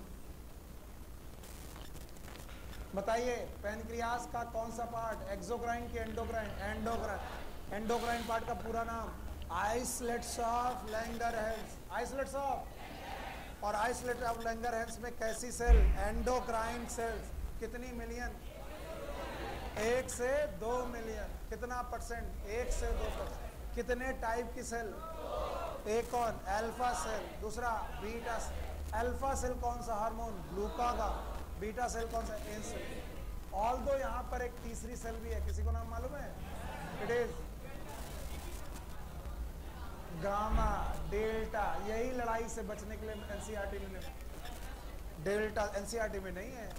बताइए पैनक्रियास का कौन सा पार्ट, एक्सोक्राइन के एंडोक्राइन, एंडोक्राइन, एंडोक्राइन पार्ट का पूरा नाम islets of Langerhans, islets of, और आइसलेट ऑफ लैंगरहैंस में कैसी सेल, एंडोक्राइन सेल्स, कितनी मिलियन, एक से दो मिलियन, कितना परसेंट, एक से दो परसेंट। कितने टाइप की सेल, एक कौन, अल्फा सेल, दूसरा बीटा सेल। अल्फा सेल कौन सा हार्मोन, ग्लूकागॉन, बीटा सेल कौन सा, इंसुलिन। ऑल दो यहाँ पर एक तीसरी सेल भी है, किसी को नाम मालूम है, इट इज गामा, डेल्टा। यही लड़ाई से बचने के लिए एनसीईआरटी में, डेल्टा एनसीईआरटी में नहीं है,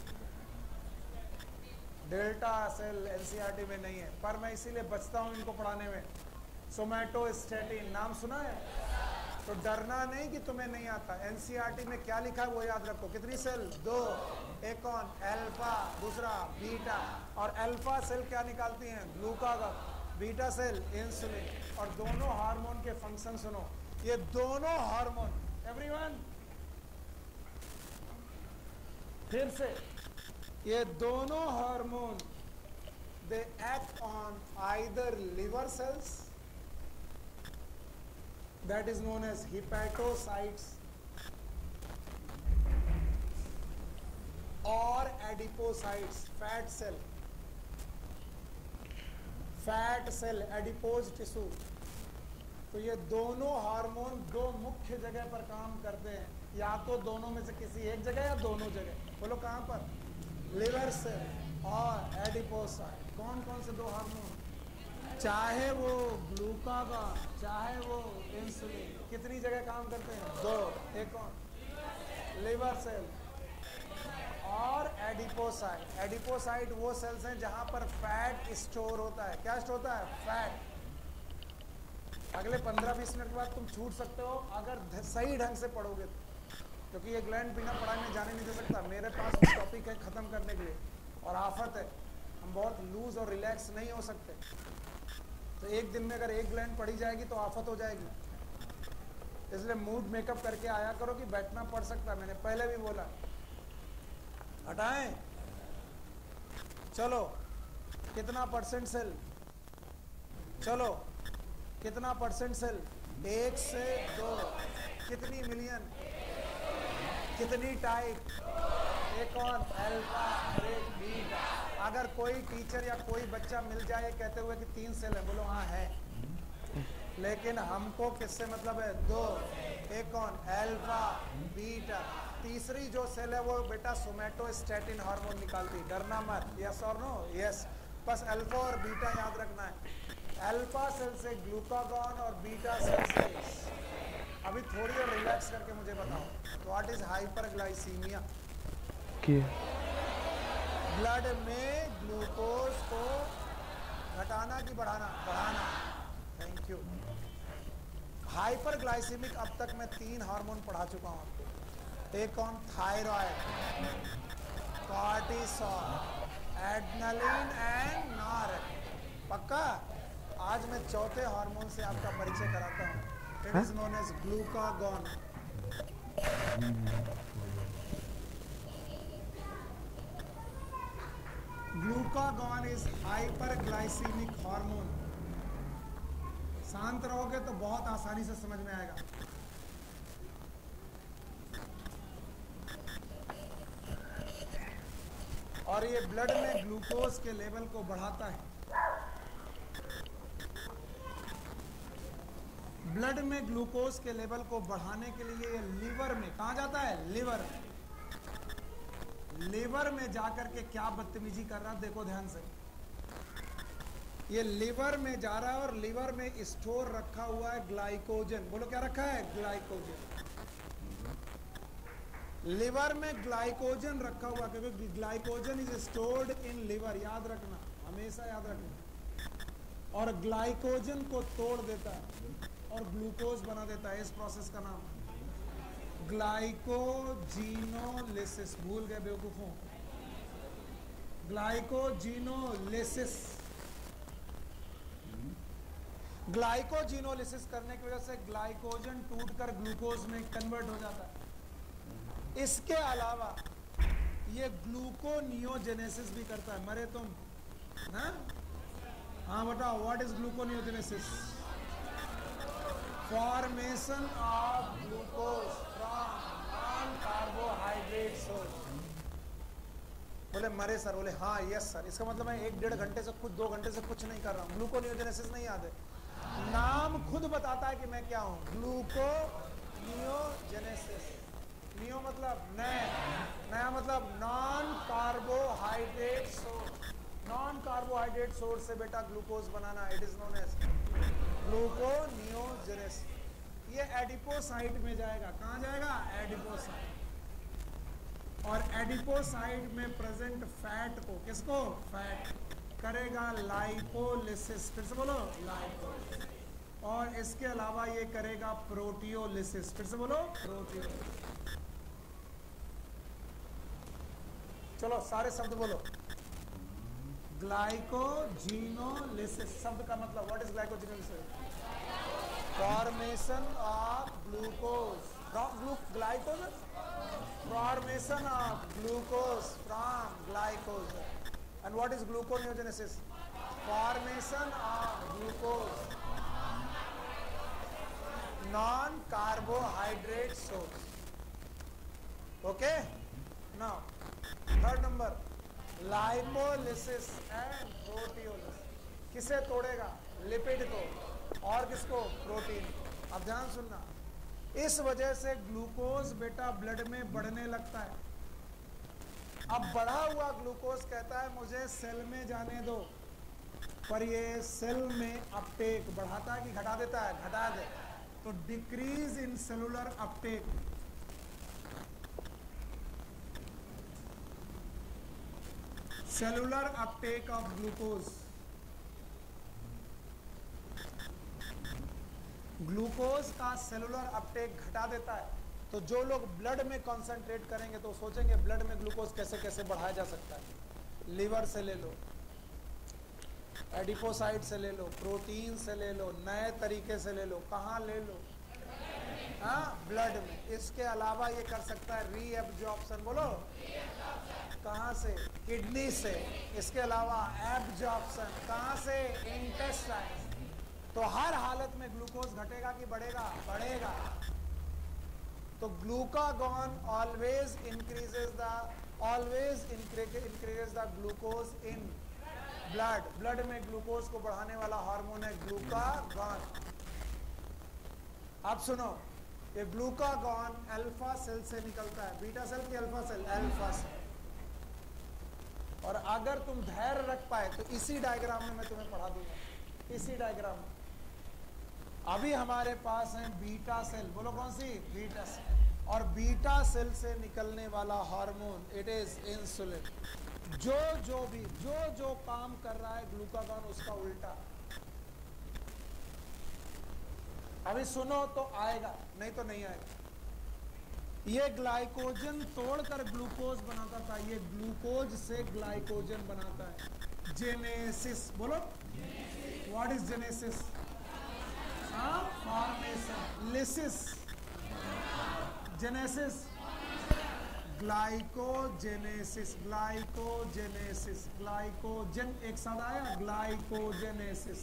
डेल्टा सेल एनसीईआरटी में नहीं है, पर मैं इसीलिए बचता हूँ इनको पढ़ाने में। सोमैटोस्टैटिन नाम सुना है, तो डरना नहीं कि तुम्हें नहीं आता, एनसीईआरटी में क्या लिखा है वो याद रखो। कितनी सेल, दो, एक कौन, अल्फा, दूसरा बीटा, और अल्फा सेल क्या निकालती हैं, ग्लूकागॉन, बीटा सेल इंसुलिन। और दोनों हार्मोन के फंक्शन सुनो, ये दोनों हार्मोन, एवरीवन फिर से, ये दोनों hormone they act on either liver cells, that is known as hepatocytes, or adipocytes, fat cell, fat cell, adipose tissue। तो ये दोनों हार्मोन दो मुख्य जगह पर काम करते हैं, या तो दोनों में से किसी एक जगह या दोनों जगह, बोलो कहाँ पर, लिवर सेल और एडिपोसाइट। कौन कौन से दो हार्मोन, चाहे वो ग्लूकागॉन चाहे वो इंसुलिन, कितनी जगह काम करते हैं, दो। एक कौन, लिवर सेल और एडिपोसाइट। एडिपोसाइट वो सेल्स हैं जहां पर फैट स्टोर होता है। क्या स्टोर होता है, फैट। अगले पंद्रह बीस मिनट के बाद तुम छूट सकते हो अगर सही ढंग से पढ़ोगे तो, क्योंकि ये ग्लैंड बिना पढ़ाई में जाने नहीं दे सकता। मेरे पास भी टॉपिक है खत्म करने के लिए, और आफत है, हम बहुत लूज और रिलैक्स नहीं हो सकते। तो एक दिन में अगर एक ग्लैंड पढ़ी जाएगी तो आफत हो जाएगी, इसलिए मूड मेकअप करके आया करो कि बैठना पड़ सकता है। मैंने पहले भी बोला, हटाएं, चलो कितना परसेंट सेल, चलो कितना परसेंट सेल? एक से दो। कितनी मिलियन? कितनी टाइप? एक और अल्फा और एक बीटा। अगर कोई टीचर या कोई बच्चा मिल जाए कहते हुए कि तीन सेल है, बोलो हाँ है, लेकिन हमको किससे मतलब है? दो। एक कौन? Alpha beta. तीसरी जो सेल है वो बेटा सोमेटोस्टैटिन हार्मोन निकालती। डरना मत। यस और नो? यस। बस अल्फा और बीटा याद रखना है। अल्फा सेल से ग्लूकागॉन और बीटा सेल से। अभी थोड़ी देर रिलैक्स करके मुझे बताओ, व्हाट इज हाइपरग्लाइसीमिया? ब्लड में ग्लूकोज को घटाना कि बढ़ाना? बढ़ाना। Thank you. हाइपरग्लाइसीमिक अब तक मैं तीन हार्मोन पढ़ा चुका हूं आपको। एक कौन? Thyroid, cortisol, adrenaline and noradrenaline. पक्का? आज मैं चौथे हार्मोन से आपका परिचय कराता हूं। It is known as glucagon. Glucagon is hyperglycaemic hormone. शांत रहोगे तो बहुत आसानी से समझ में आएगा। और ये ब्लड में ग्लूकोज के लेवल को बढ़ाता है। ब्लड में ग्लूकोज के लेवल को बढ़ाने के लिए ये लीवर में, कहा जाता है? लिवर में। लिवर में जाकर के क्या बदतमीजी कर रहा है देखो ध्यान से। ये लिवर में जा रहा है और लिवर में स्टोर रखा हुआ है ग्लाइकोजन। बोलो क्या रखा है? ग्लाइकोजन। लिवर में ग्लाइकोजन रखा हुआ, क्योंकि glycogen is stored in liver. याद रखना, हमेशा याद रखना। और ग्लाइकोजन को तोड़ देता है और ग्लूकोज बना देता है। इस प्रोसेस का नाम ग्लाइकोजीनोलिसिस। भूल गए बेवकूफों? ग्लाइकोजीनोलिसिस। ग्लाइकोजीनोलिसिस करने की वजह से ग्लाइकोजन टूटकर ग्लूकोज में कन्वर्ट हो जाता है। इसके अलावा ये ग्लूकोनियोजेनेसिस भी करता है। मरे तुम? हाँ हाँ बताओ, what is gluconeogenesis? Formation of glucose from non carbohydrate source. बोले मरे सर? बोले हाँ यस सर। इसका मतलब मैं एक डेढ़ घंटे से कुछ दो घंटे से कुछ नहीं कर रहा हूँ। ग्लूकोनियोजेनेसिस नहीं याद है? नाम खुद बताता है कि मैं क्या हूँ। ग्लूकोनियोजेनेसिस। नियो मतलब नया, नया मतलब non carbohydrate source. Non carbohydrate source से बेटा ग्लूकोज बनाना, it is known as gluconeogenesis. ये एडिपोसाइट में जाएगा। कहाँ जाएगा? एडिपोसाइट। और एडिपोसाइट में प्रेजेंट फैट को, किसको? फैट करेगा लाइपोलिसिस। फिर से बोलो, लाइपोलिसिस। और इसके अलावा ये करेगा प्रोटियोलिसिस। फिर से बोलो, प्रोटियोलिसिस। चलो सारे शब्द बोलो। ग्लाइकोजीनोलिसिस शब्द का मतलब, what is glycogenolysis? Formation of glucose glycogen formation of glucose from glycogen. And what is gluconeogenesis? Formation of glucose non carbohydrate source. Okay, now third number, lipolysis and proteolysis. किसे तोड़ेगा? लिपिड को। और किसको? प्रोटीन। अब ध्यान सुनना, इस वजह से ग्लूकोज बेटा ब्लड में बढ़ने लगता है। अब बढ़ा हुआ ग्लूकोज कहता है मुझे सेल में जाने दो, पर ये सेल में अपटेक बढ़ाता है कि घटा देता है? घटा दे। तो decrease in cellular uptake. Cellular uptake of glucose. Glucose का सेलुलर अपटेक घटा देता है। तो जो लोग ब्लड में कंसंट्रेट करेंगे तो सोचेंगे ब्लड में ग्लूकोज कैसे कैसे बढ़ाया जा सकता है। लिवर से ले लो, एडिपोसाइट से ले लो, प्रोटीन से ले लो, नए तरीके से ले लो। कहाँ ले लो? हाँ, ब्लड में। इसके अलावा ये कर सकता है रीएब्जॉर्प्शन। बोलो, कहाँ से? किडनी से। इसके अलावा एब्जॉर्प्शन कहाँ से? इंटेस्टाइन। तो हर हालत में ग्लूकोज घटेगा कि बढ़ेगा? बढ़ेगा। तो glucagon always increases the always increases the glucose in blood. Blood में ग्लूकोज को बढ़ाने वाला हार्मोन है ग्लूकागॉन। अब सुनो, ये ग्लूकागॉन अल्फा सेल से निकलता है। बीटा सेल की अल्फा सेल? Alpha cell. और अगर तुम धैर्य रख पाए तो इसी डायग्राम में मैं तुम्हें पढ़ा दूंगा, इसी डायग्राम में। अभी हमारे पास है बीटा सेल, बोलो कौन सी? Beta cell. और बीटा सेल से निकलने वाला हार्मोन इट इज इंसुलिन। जो जो भी जो जो काम कर रहा है ग्लूकागॉन उसका उल्टा। अभी सुनो तो आएगा, नहीं तो नहीं आएगा। ये ग्लाइकोजन तोड़कर ग्लूकोज बनाता था, ये ग्लूकोज से ग्लाइकोजन बनाता है। जेनेसिस, बोलो what is genesis? Formation. Lysis, genesis, glycogenesis, glycogenesis, glycogen एक साथ आया, ग्लाइकोजेनेसिस,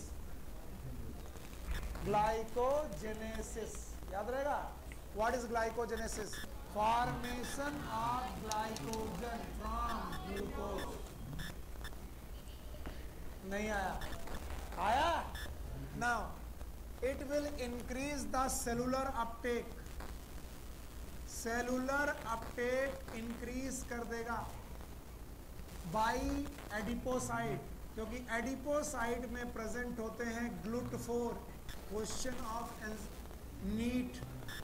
ग्लाइकोजेनेसिस याद रहेगा। What is glycogenesis? Formation of glycogen from glucose. नहीं आया? आया? Now it will increase the cellular uptake, cellular uptake increase कर देगा by adipocyte, क्योंकि adipocyte में present होते हैं GLUT four. Question of NEET,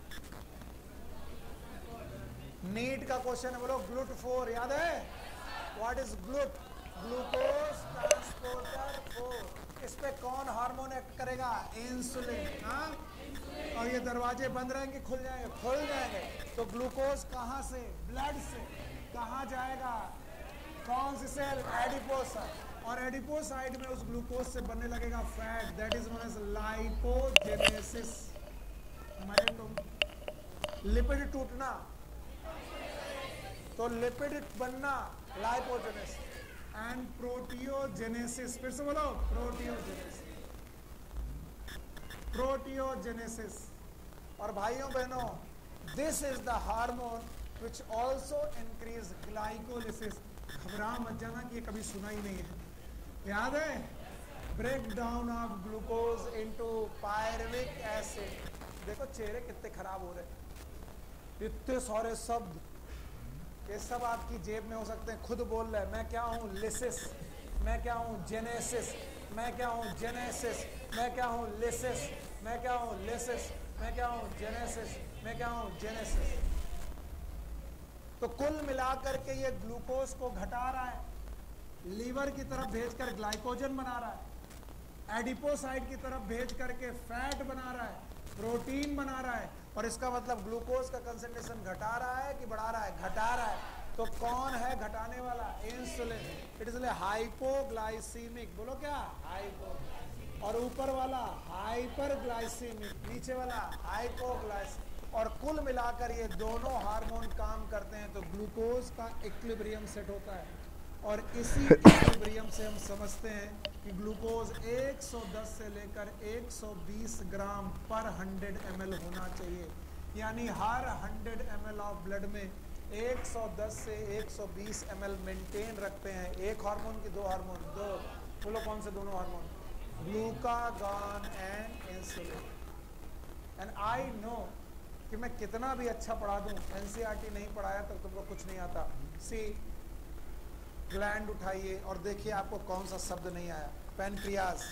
NEET का क्वेश्चन है, बोलो ग्लूट फोर याद है? What is GLUT? Glucose transporter four. इस पे कौन हार्मोन एक्ट करेगा? इंसुलिन। हाँ, और ये दरवाजे बंद रहेंगे, खुल जाएंगे? खुल जाएंगे। तो ग्लूकोज कहाँ से? ब्लड से। कहाँ जाएगा? कौन सी सेल? एडिपोसाइट। और एडिपोसाइट में उस ग्लूकोज से बनने लगेगा fat, that is known as lipogenesis. मरे तुम? लिपिड टूटना, तो लिपिड बनना लाइपोजेनेसिस। एंड प्रोटियोजेनेसिस, फिर से बोलो प्रोटियोजेनेसिस, प्रोटियोजेनेसिस। और भाइयों बहनों, this is the hormone which also increase glycolysis. घबरा मत जाना कि ये कभी सुना ही नहीं है, याद है? Break down of glucose into pyruvic acid. देखो चेहरे कितने खराब हो रहे हैं, इतने सारे शब्द, ये सब आपकी जेब में हो सकते हैं। खुद बोल रहे हैं, मैं क्या हूँ? लिसिस। मैं क्या हूँ? जेनेसिस। मैं क्या हूँ? जेनेसिस। मैं क्या हूँ? लिसिस। मैं क्या हूँ? लिसिस। मैं क्या हूँ? जेनेसिस। मैं क्या हूँ? जेनेसिस। तो कुल मिलाकर के ये ग्लूकोज को घटा रहा है, लीवर की तरफ भेजकर ग्लाइकोजन बना रहा है, एडिपोसाइट की तरफ भेज करके फैट बना रहा है, प्रोटीन बना रहा है। और इसका मतलब ग्लूकोज का कंसंट्रेशन घटा रहा है कि बढ़ा रहा है? घटा रहा है। तो कौन है घटाने वाला? इंसुलिन। इट इज हाइपोग्लाइसीमिक, बोलो क्या? हाइपो। और ऊपर वाला हाइपरग्लाइसीमिक, नीचे वाला हाइपोग्लाइसीमिक। और कुल मिलाकर ये दोनों हार्मोन काम करते हैं तो ग्लूकोज का इक्विलिब्रियम सेट होता है। और इसी इक्विलिब्रियम से हम समझते हैं कि ग्लूकोज एक सौ दस से लेकर एक सौ बीस ग्राम पर हंड्रेड एम एल होना चाहिए। यानी हर hundred M L of blood में एक सौ दस से एक सौ बीस एम एल मेंटेन रखते हैं। एक हार्मोन की दो हार्मोन, दो, बोलो कौन से दोनों हार्मोन? Glucagon and insulin. And I know कि मैं कितना भी अच्छा पढ़ा दूं, एनसीईआरटी नहीं पढ़ाया तो तुमको कुछ नहीं आता। सी, ग्लैंड उठाइए और देखिए आपको कौन सा शब्द नहीं आया? Pancreas.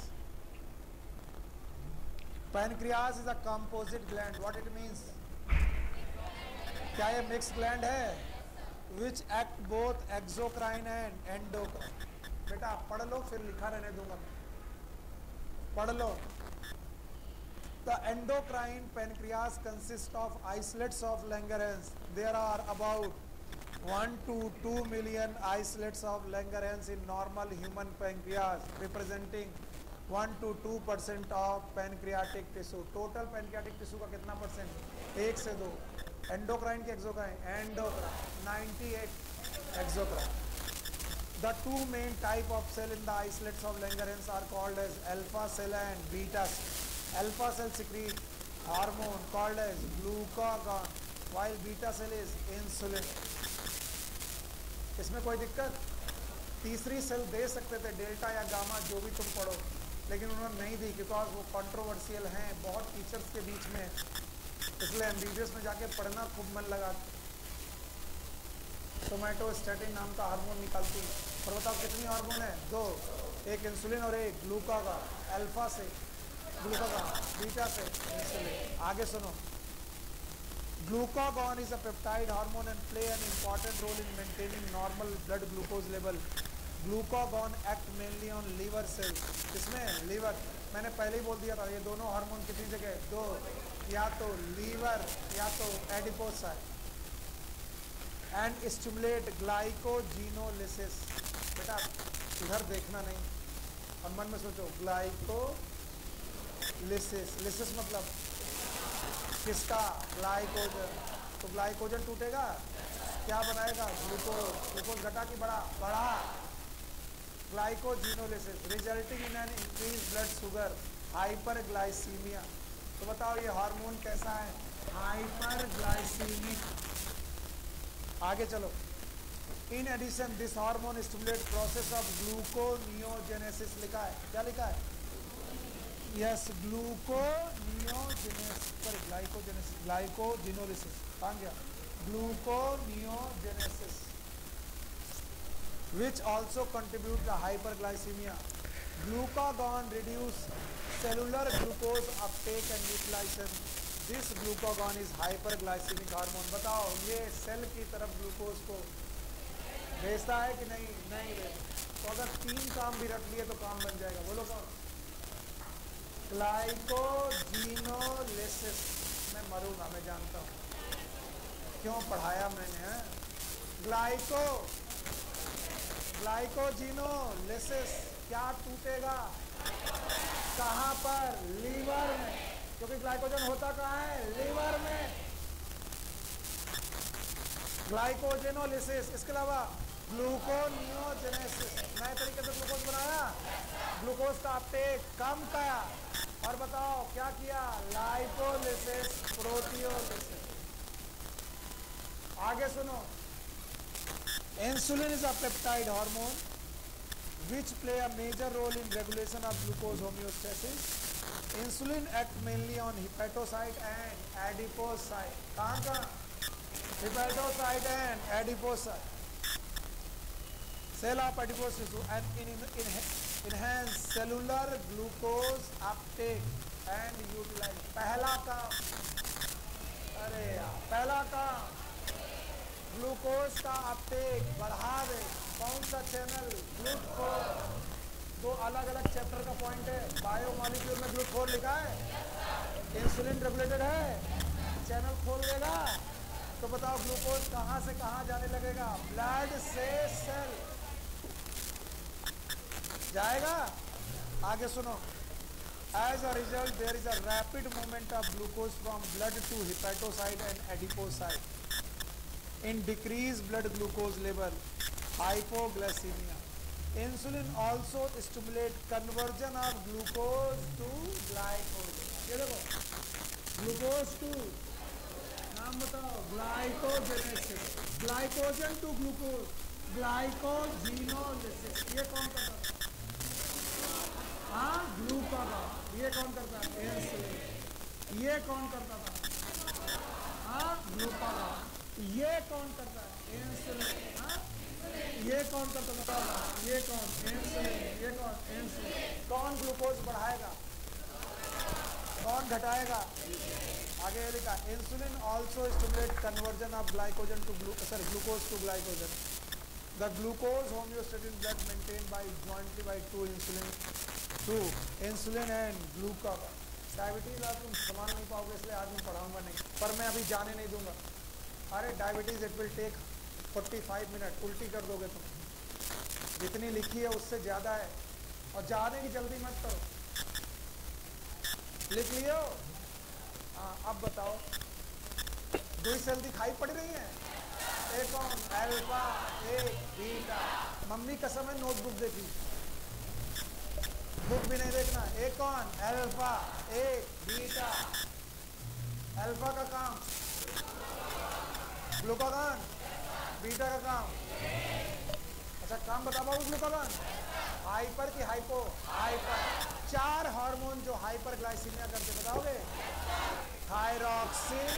Pancreas is a composite gland. What it means? क्या ये मिक्स ग्लैंड है? Which act both exocrine and endocrine. बेटा पढ़ लो, फिर लिखा रहने दूंगा मैं, पढ़ लो। The endocrine pancreas consists of islets of Langerhans. There are about one to two million islets of Langerhans in normal human pancreas, representing one to two percent of pancreatic tissue. Total pancreatic tissue का कितना percent? एक से दो। Endocrine के exocrine? Endocrine ninety-eight exocrine. The two main type of cell in the islets of Langerhans are called as alpha cell and beta cell. Alpha cell secrete hormone called as glucagon, while beta cell is insulin. इसमें कोई दिक्कत? तीसरी cell दे सकते थे, delta या gamma, जो भी तुम पढ़ो, लेकिन उन्होंने नहीं दी, बिकॉज वो कंट्रोवर्शियल हैं बहुत टीचर्स के बीच में, इसलिए एमबीबीएस में जाके पढ़ना खूब मन लगा। सोमैटोस्टैटिन नाम का हार्मोन निकालती है। और बताओ कितनी हार्मोन है? दो, एक इंसुलिन और एक ग्लूकागॉन। अल्फा से ग्लूकागॉन, बीटा से इंसुलिन। आगे सुनो, glucagon is a peptide hormone and play an important role in maintaining normal blood glucose level. Glucagon act mainly on liver cells. इसमें लीवर, मैंने पहले ही बोल दिया था, ये दोनों हार्मोन कितनी जगह? दो, या तो लीवर या तो एडिपोसाइट। And stimulate glycogenolysis. बेटा इधर देखना नहीं और मन में सोचो, ग्लाइकोलिसिस, लिसिस मतलब किसका? ग्लाइकोजन। तो ग्लाइकोजन टूटेगा, क्या बनाएगा? ग्लूकोज। ग्लूकोज घटा कि बढ़ा? बढ़ा। Glycogenolysis resulting in an increase blood sugar, hyperglycaemia. तो बताओ ये हार्मोन कैसा है? हाइपरग्लाइसीमिक। आगे चलो, in addition this hormone stimulate process of gluconeogenesis. लिखा है, क्या लिखा है? Yes, gluconeogenesis, sorry glycogenesis, glycogenolysis कहाँ गया? Gluconeogenesis which also contribute to hyperglycemia. Glucagon reduce cellular glucose uptake and utilization. This glucagon is hyperglycemic hormone. बताओ ये cell की तरफ ग्लूकोज को भेजता है कि नहीं? नहीं भेजता। तो अगर तीन काम भी रख लिए तो काम बन जाएगा। बोलो कौन? ग्लाइकोजिनोलिसिस। मैं मरूंगा, मैं जानता हूँ, क्यों पढ़ाया मैंने, है? ग्लाइको ग्लाइकोजिनोलिसिस क्या टूटेगा? कहाँ पर? लीवर में, क्योंकि ग्लाइकोजन होता कहाँ है? लीवर में। ग्लाइकोजिनोलिसिस। इसके अलावा ग्लूकोनियोजेनेसिस, नए तरीके से ग्लूकोज बनाया, ग्लूकोज का अपटेक कम किया, और बताओ क्या किया? Lipolysis, proteolysis. आगे सुनो, insulin is a peptide hormone which play a major role in regulation of glucose homeostasis. Insulin act mainly on hepatocyte and adipocyte. कहाँ कहाँ? Hepatocyte and adipocyte. Cell of adipose tissue and in, in, in, enhance cellular glucose uptake and utilize. पहला काम, अरे यार पहला काम, glucose का Uptake बढ़ा दे। कौन सा चैनल? ग्लूकोज। दो अलग अलग चैप्टर का पॉइंट है, बायोमॉलिक्यूल में ग्लूकोज लिखा है, इंसुलिन रेगुलेटेड है, चैनल खोल देगा तो बताओ ग्लूकोज कहां से कहां जाने लगेगा? ब्लड से सेल जाएगा। आगे सुनो, as a result there is a rapid movement of glucose from blood to hepatocyte and adipocyte in decreased blood glucose level, hypoglycemia. Insulin also stimulate conversion of glucose to glycogen. ये देखो, glucose to, नाम बताओ, glycogenesis, glycogen to glucose, glycogenolysis. ये कौन करता है? हाँ, glucagon. ये कौन करता है? इंसुलिन। ये कौन करता था? हाँ, ग्लूकागॉन। ये कौन करता है? इंसुलिन। हाँ, ये कौन करता था? ये कौन? इंसुलिन। ये कौन? इंसुलिन। कौन ग्लूकोज बढ़ाएगा? कौन घटाएगा? आगे लिखा, insulin also stimulate conversion of glycogen to glu sorry glucose to glycogen. The glucose homeostatin blood maintain by jointly by two insulin two insulin and glucagon. Diabetes आज तुम संभाल नहीं पाओगे, इसलिए आज मैं पढ़ाऊंगा नहीं, पर मैं अभी जाने नहीं दूंगा। अरे डायबिटीज इट विल टेक पैंतालीस मिनट, उल्टी कर दोगे तुम। जितनी लिखी है उससे ज्यादा है, और जाने की जल्दी मत करो। लिख लियो? हाँ, अब बताओ, दो सेल दिखाई पड़ रही है, एक कौन? अल्फा, एक बीटा। मम्मी कसम है नोटबुक देखी, बुक भी नहीं देखना। एक कौन? अल्फा, एक बीटा। अल्फा का काम ग्लूकागॉन, बीटा का काम, अच्छा काम बता पाओ ग्लूकागॉन हाइपर की हाइपो? हाइपर। चार हार्मोन जो हाइपर ग्लाइसीमिया करते बताओगे? Thyroxine,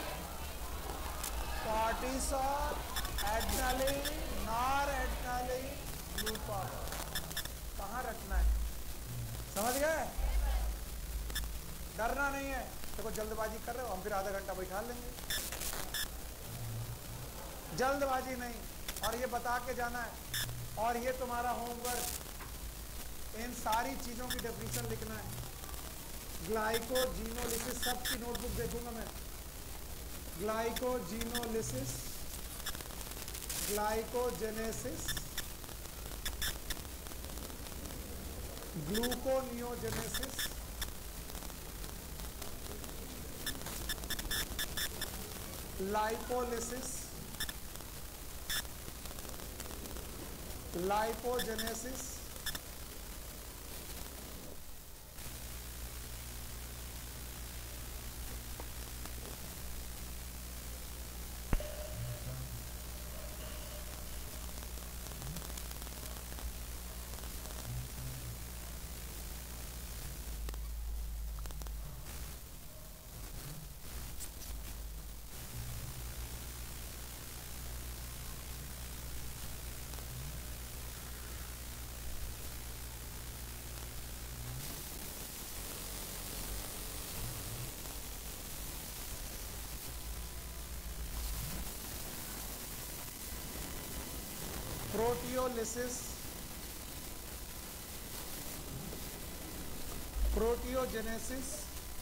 cortisol, adrenaline, noradrenaline, glucagon. कहाँ रखना है, समझ गए? डरना नहीं है। देखो जल्दबाजी कर रहे हो, हम फिर आधा घंटा बैठा लेंगे। जल्दबाजी नहीं, और ये बता के जाना है। और ये तुम्हारा होमवर्क, इन सारी चीजों की डेफिनेशन लिखना है। ग्लाइकोजीनोलिसिस, सबकी नोटबुक देखूंगा मैं। Glycogenolysis, glycogenesis, gluconeogenesis, lipolysis, lipogenesis, proteolysis, proteogenesis,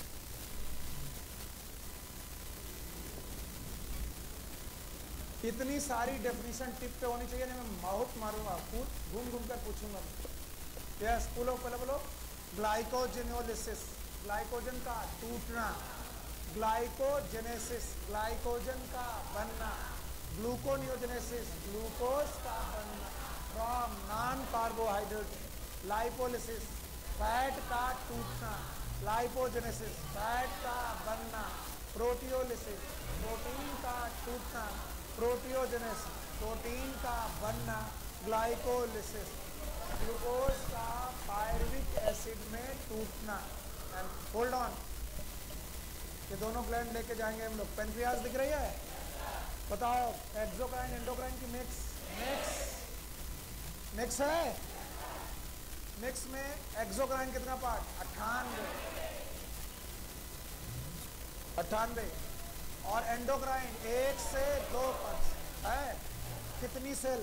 इतनी सारी डेफिनेशन टिप पे होनी चाहिए। नहीं मैं बहुत मारूंगा, घूम घूम कर पूछूंगा। यस, बोलो पहले बोलो। ग्लाइकोजेनोलिसिस, ग्लाइकोजन का टूटना। ग्लाइकोजेनेसिस, ग्लाइकोजन का बनना। ग्लूकोनियोजेनेसिस, ग्लूकोज का बनना from non carbohydrate. Lipolysis, fat का टूटना। लाइपोजेनेसिस, फैट का बनना। प्रोटियोलिसिस, प्रोटीन का टूटना। प्रोटियोजेनेसिस, प्रोटीन का बनना। ग्लाइकोलिसिस, ग्लूकोज का पायरुविक एसिड में टूटना। एंड होल्ड ऑन, ये दोनों ग्लैंड लेके जाएंगे हम लोग। पेनक्रियाज दिख रही है? बताओ एक्सोक्राइन एंडोक्राइन की मिक्स। मिक्स मिक्स है। मिक्स में एक्सोक्राइन कितना पार्ट? अट्ठानवे अट्ठानवे और एंडोक्राइन एक से दो पक्ष है। कितनी सेल?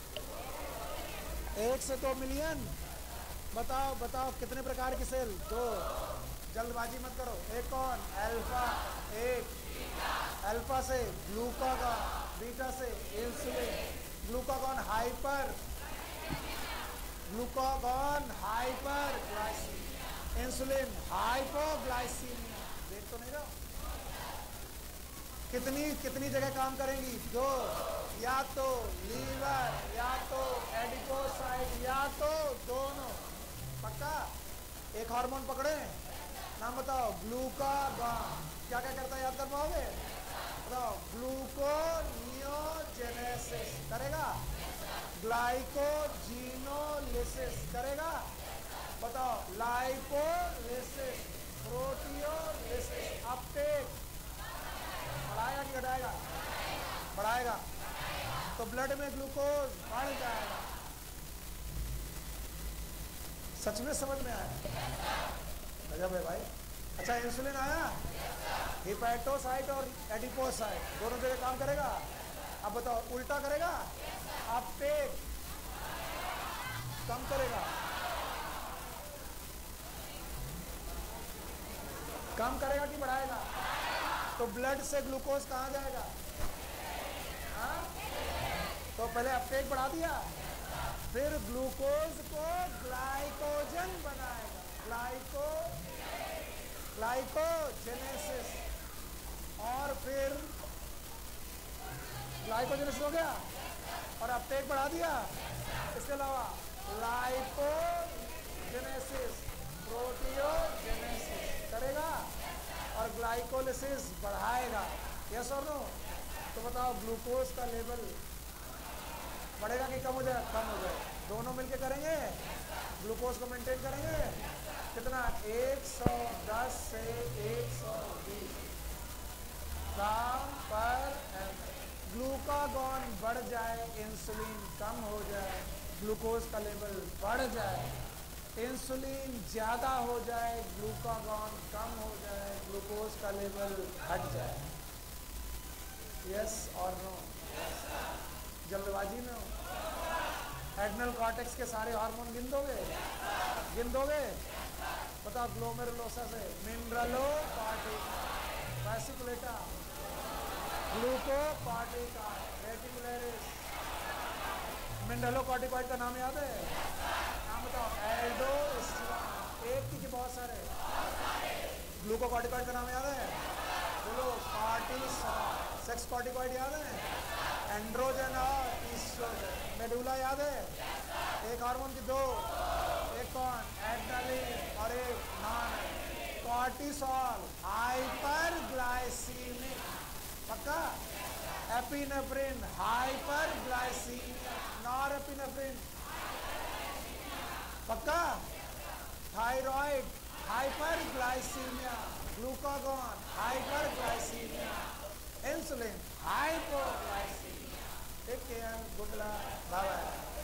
एक से दो मिलियन। बताओ बताओ कितने प्रकार की सेल? दो। जल्दबाजी मत करो। एक कौन? अल्फा, एक अल्फा से ग्लूकागॉन, बीटा से insulin. Glucagon hyper, glucagon hyperglycaemia, insulin hypoglycaemia. देख तो नहीं रहो? कितनी कितनी जगह काम करेंगी? दो, या तो लीवर, या तो एडिपोसाइट, या तो दोनों। पक्का? एक हार्मोन पकड़े, नाम बताओ। ग्लूकागॉन क्या क्या करता है, याद कर पाओगे? बताओ। ग्लूकोनियोजेनेसिस करेगा, ग्लाइकोजीनोलिसिस करेगा, बताओ। Lipolysis, proteolysis. अपटेक बढ़ाएगा कि घटाएगा? बढ़ाएगा। तो ब्लड में ग्लूकोज बढ़ जाएगा। सच में समझ में आया? गजब है भाई। अच्छा इंसुलिन आया? हिपैटोसाइट और एडिपोसाइट दोनों जगह काम करेगा। अब बताओ उल्टा करेगा? अपटेक कम करेगा, कम करेगा कि बढ़ाएगा? तो ब्लड से ग्लूकोज कहाँ जाएगा? हाँ? तो पहले अपटेक बढ़ा दिया, फिर ग्लूकोज को ग्लाइकोजन बनाएगा। ग्लाइको ग्लाइकोजेनेसिस, और फिर ग्लाइकोजेनेसिस हो गया और अपटेक बढ़ा दिया। इसके अलावा लाइपोजेनेसिस, ग्लाइकोलिसिस बढ़ाएगा, यस और नो? तो बताओ ग्लूकोज का लेवल बढ़ेगा कि कम हो जाए? कम हो जाए। दोनों मिलके करेंगे, ग्लूकोज को मेंटेन करेंगे कितना? एक सौ दस से एक सौ बीस ग्राम पर एम। ग्लूकागॉन बढ़ जाए, इंसुलिन कम हो जाए, ग्लूकोज का लेवल बढ़ जाए, इंसुलिन ज्यादा हो जाए, ग्लूकागॉन कम हो जाए, ग्लूकोज का लेवल घट जाए। यस और नो? जल्दबाजी में हो? एड्रिनल कॉर्टेक्स के सारे हार्मोन गिन दोगे? गिन दोगे? बताओ ग्लोमेरुलोसा से मिनरलो कॉर्टिका, वेसिकुलेटा, ग्लूकोकॉर्टिका, रेटिकुलरिस। मिनरलो कॉर्टिकॉइड का नाम याद है? नाम बताओ। एल्डोस्टेरोन, एक की बहुत सारे। ग्लूकोकॉर्टिकॉइड का नाम याद है? बोलो। कॉर्टिसोल। सेक्स कॉर्टिकॉइड याद है? एंड्रोजन और ईस्ट्रोजन। मेडुला याद है? एक हार्मोन की दो, एक कौन? एड्रेनलिन और एक नॉन कॉर्टिसोल। हाइपरग्लाइसीमिक, पक्का? Epinephrine, hyperglycaemia. नॉरएपिनेफ्रिन, पक्का? Thyroid, hyperglycaemia. Glucagon, hyperglycaemia. Insulin, hypoglycaemia. Take care, good luck, bye bye.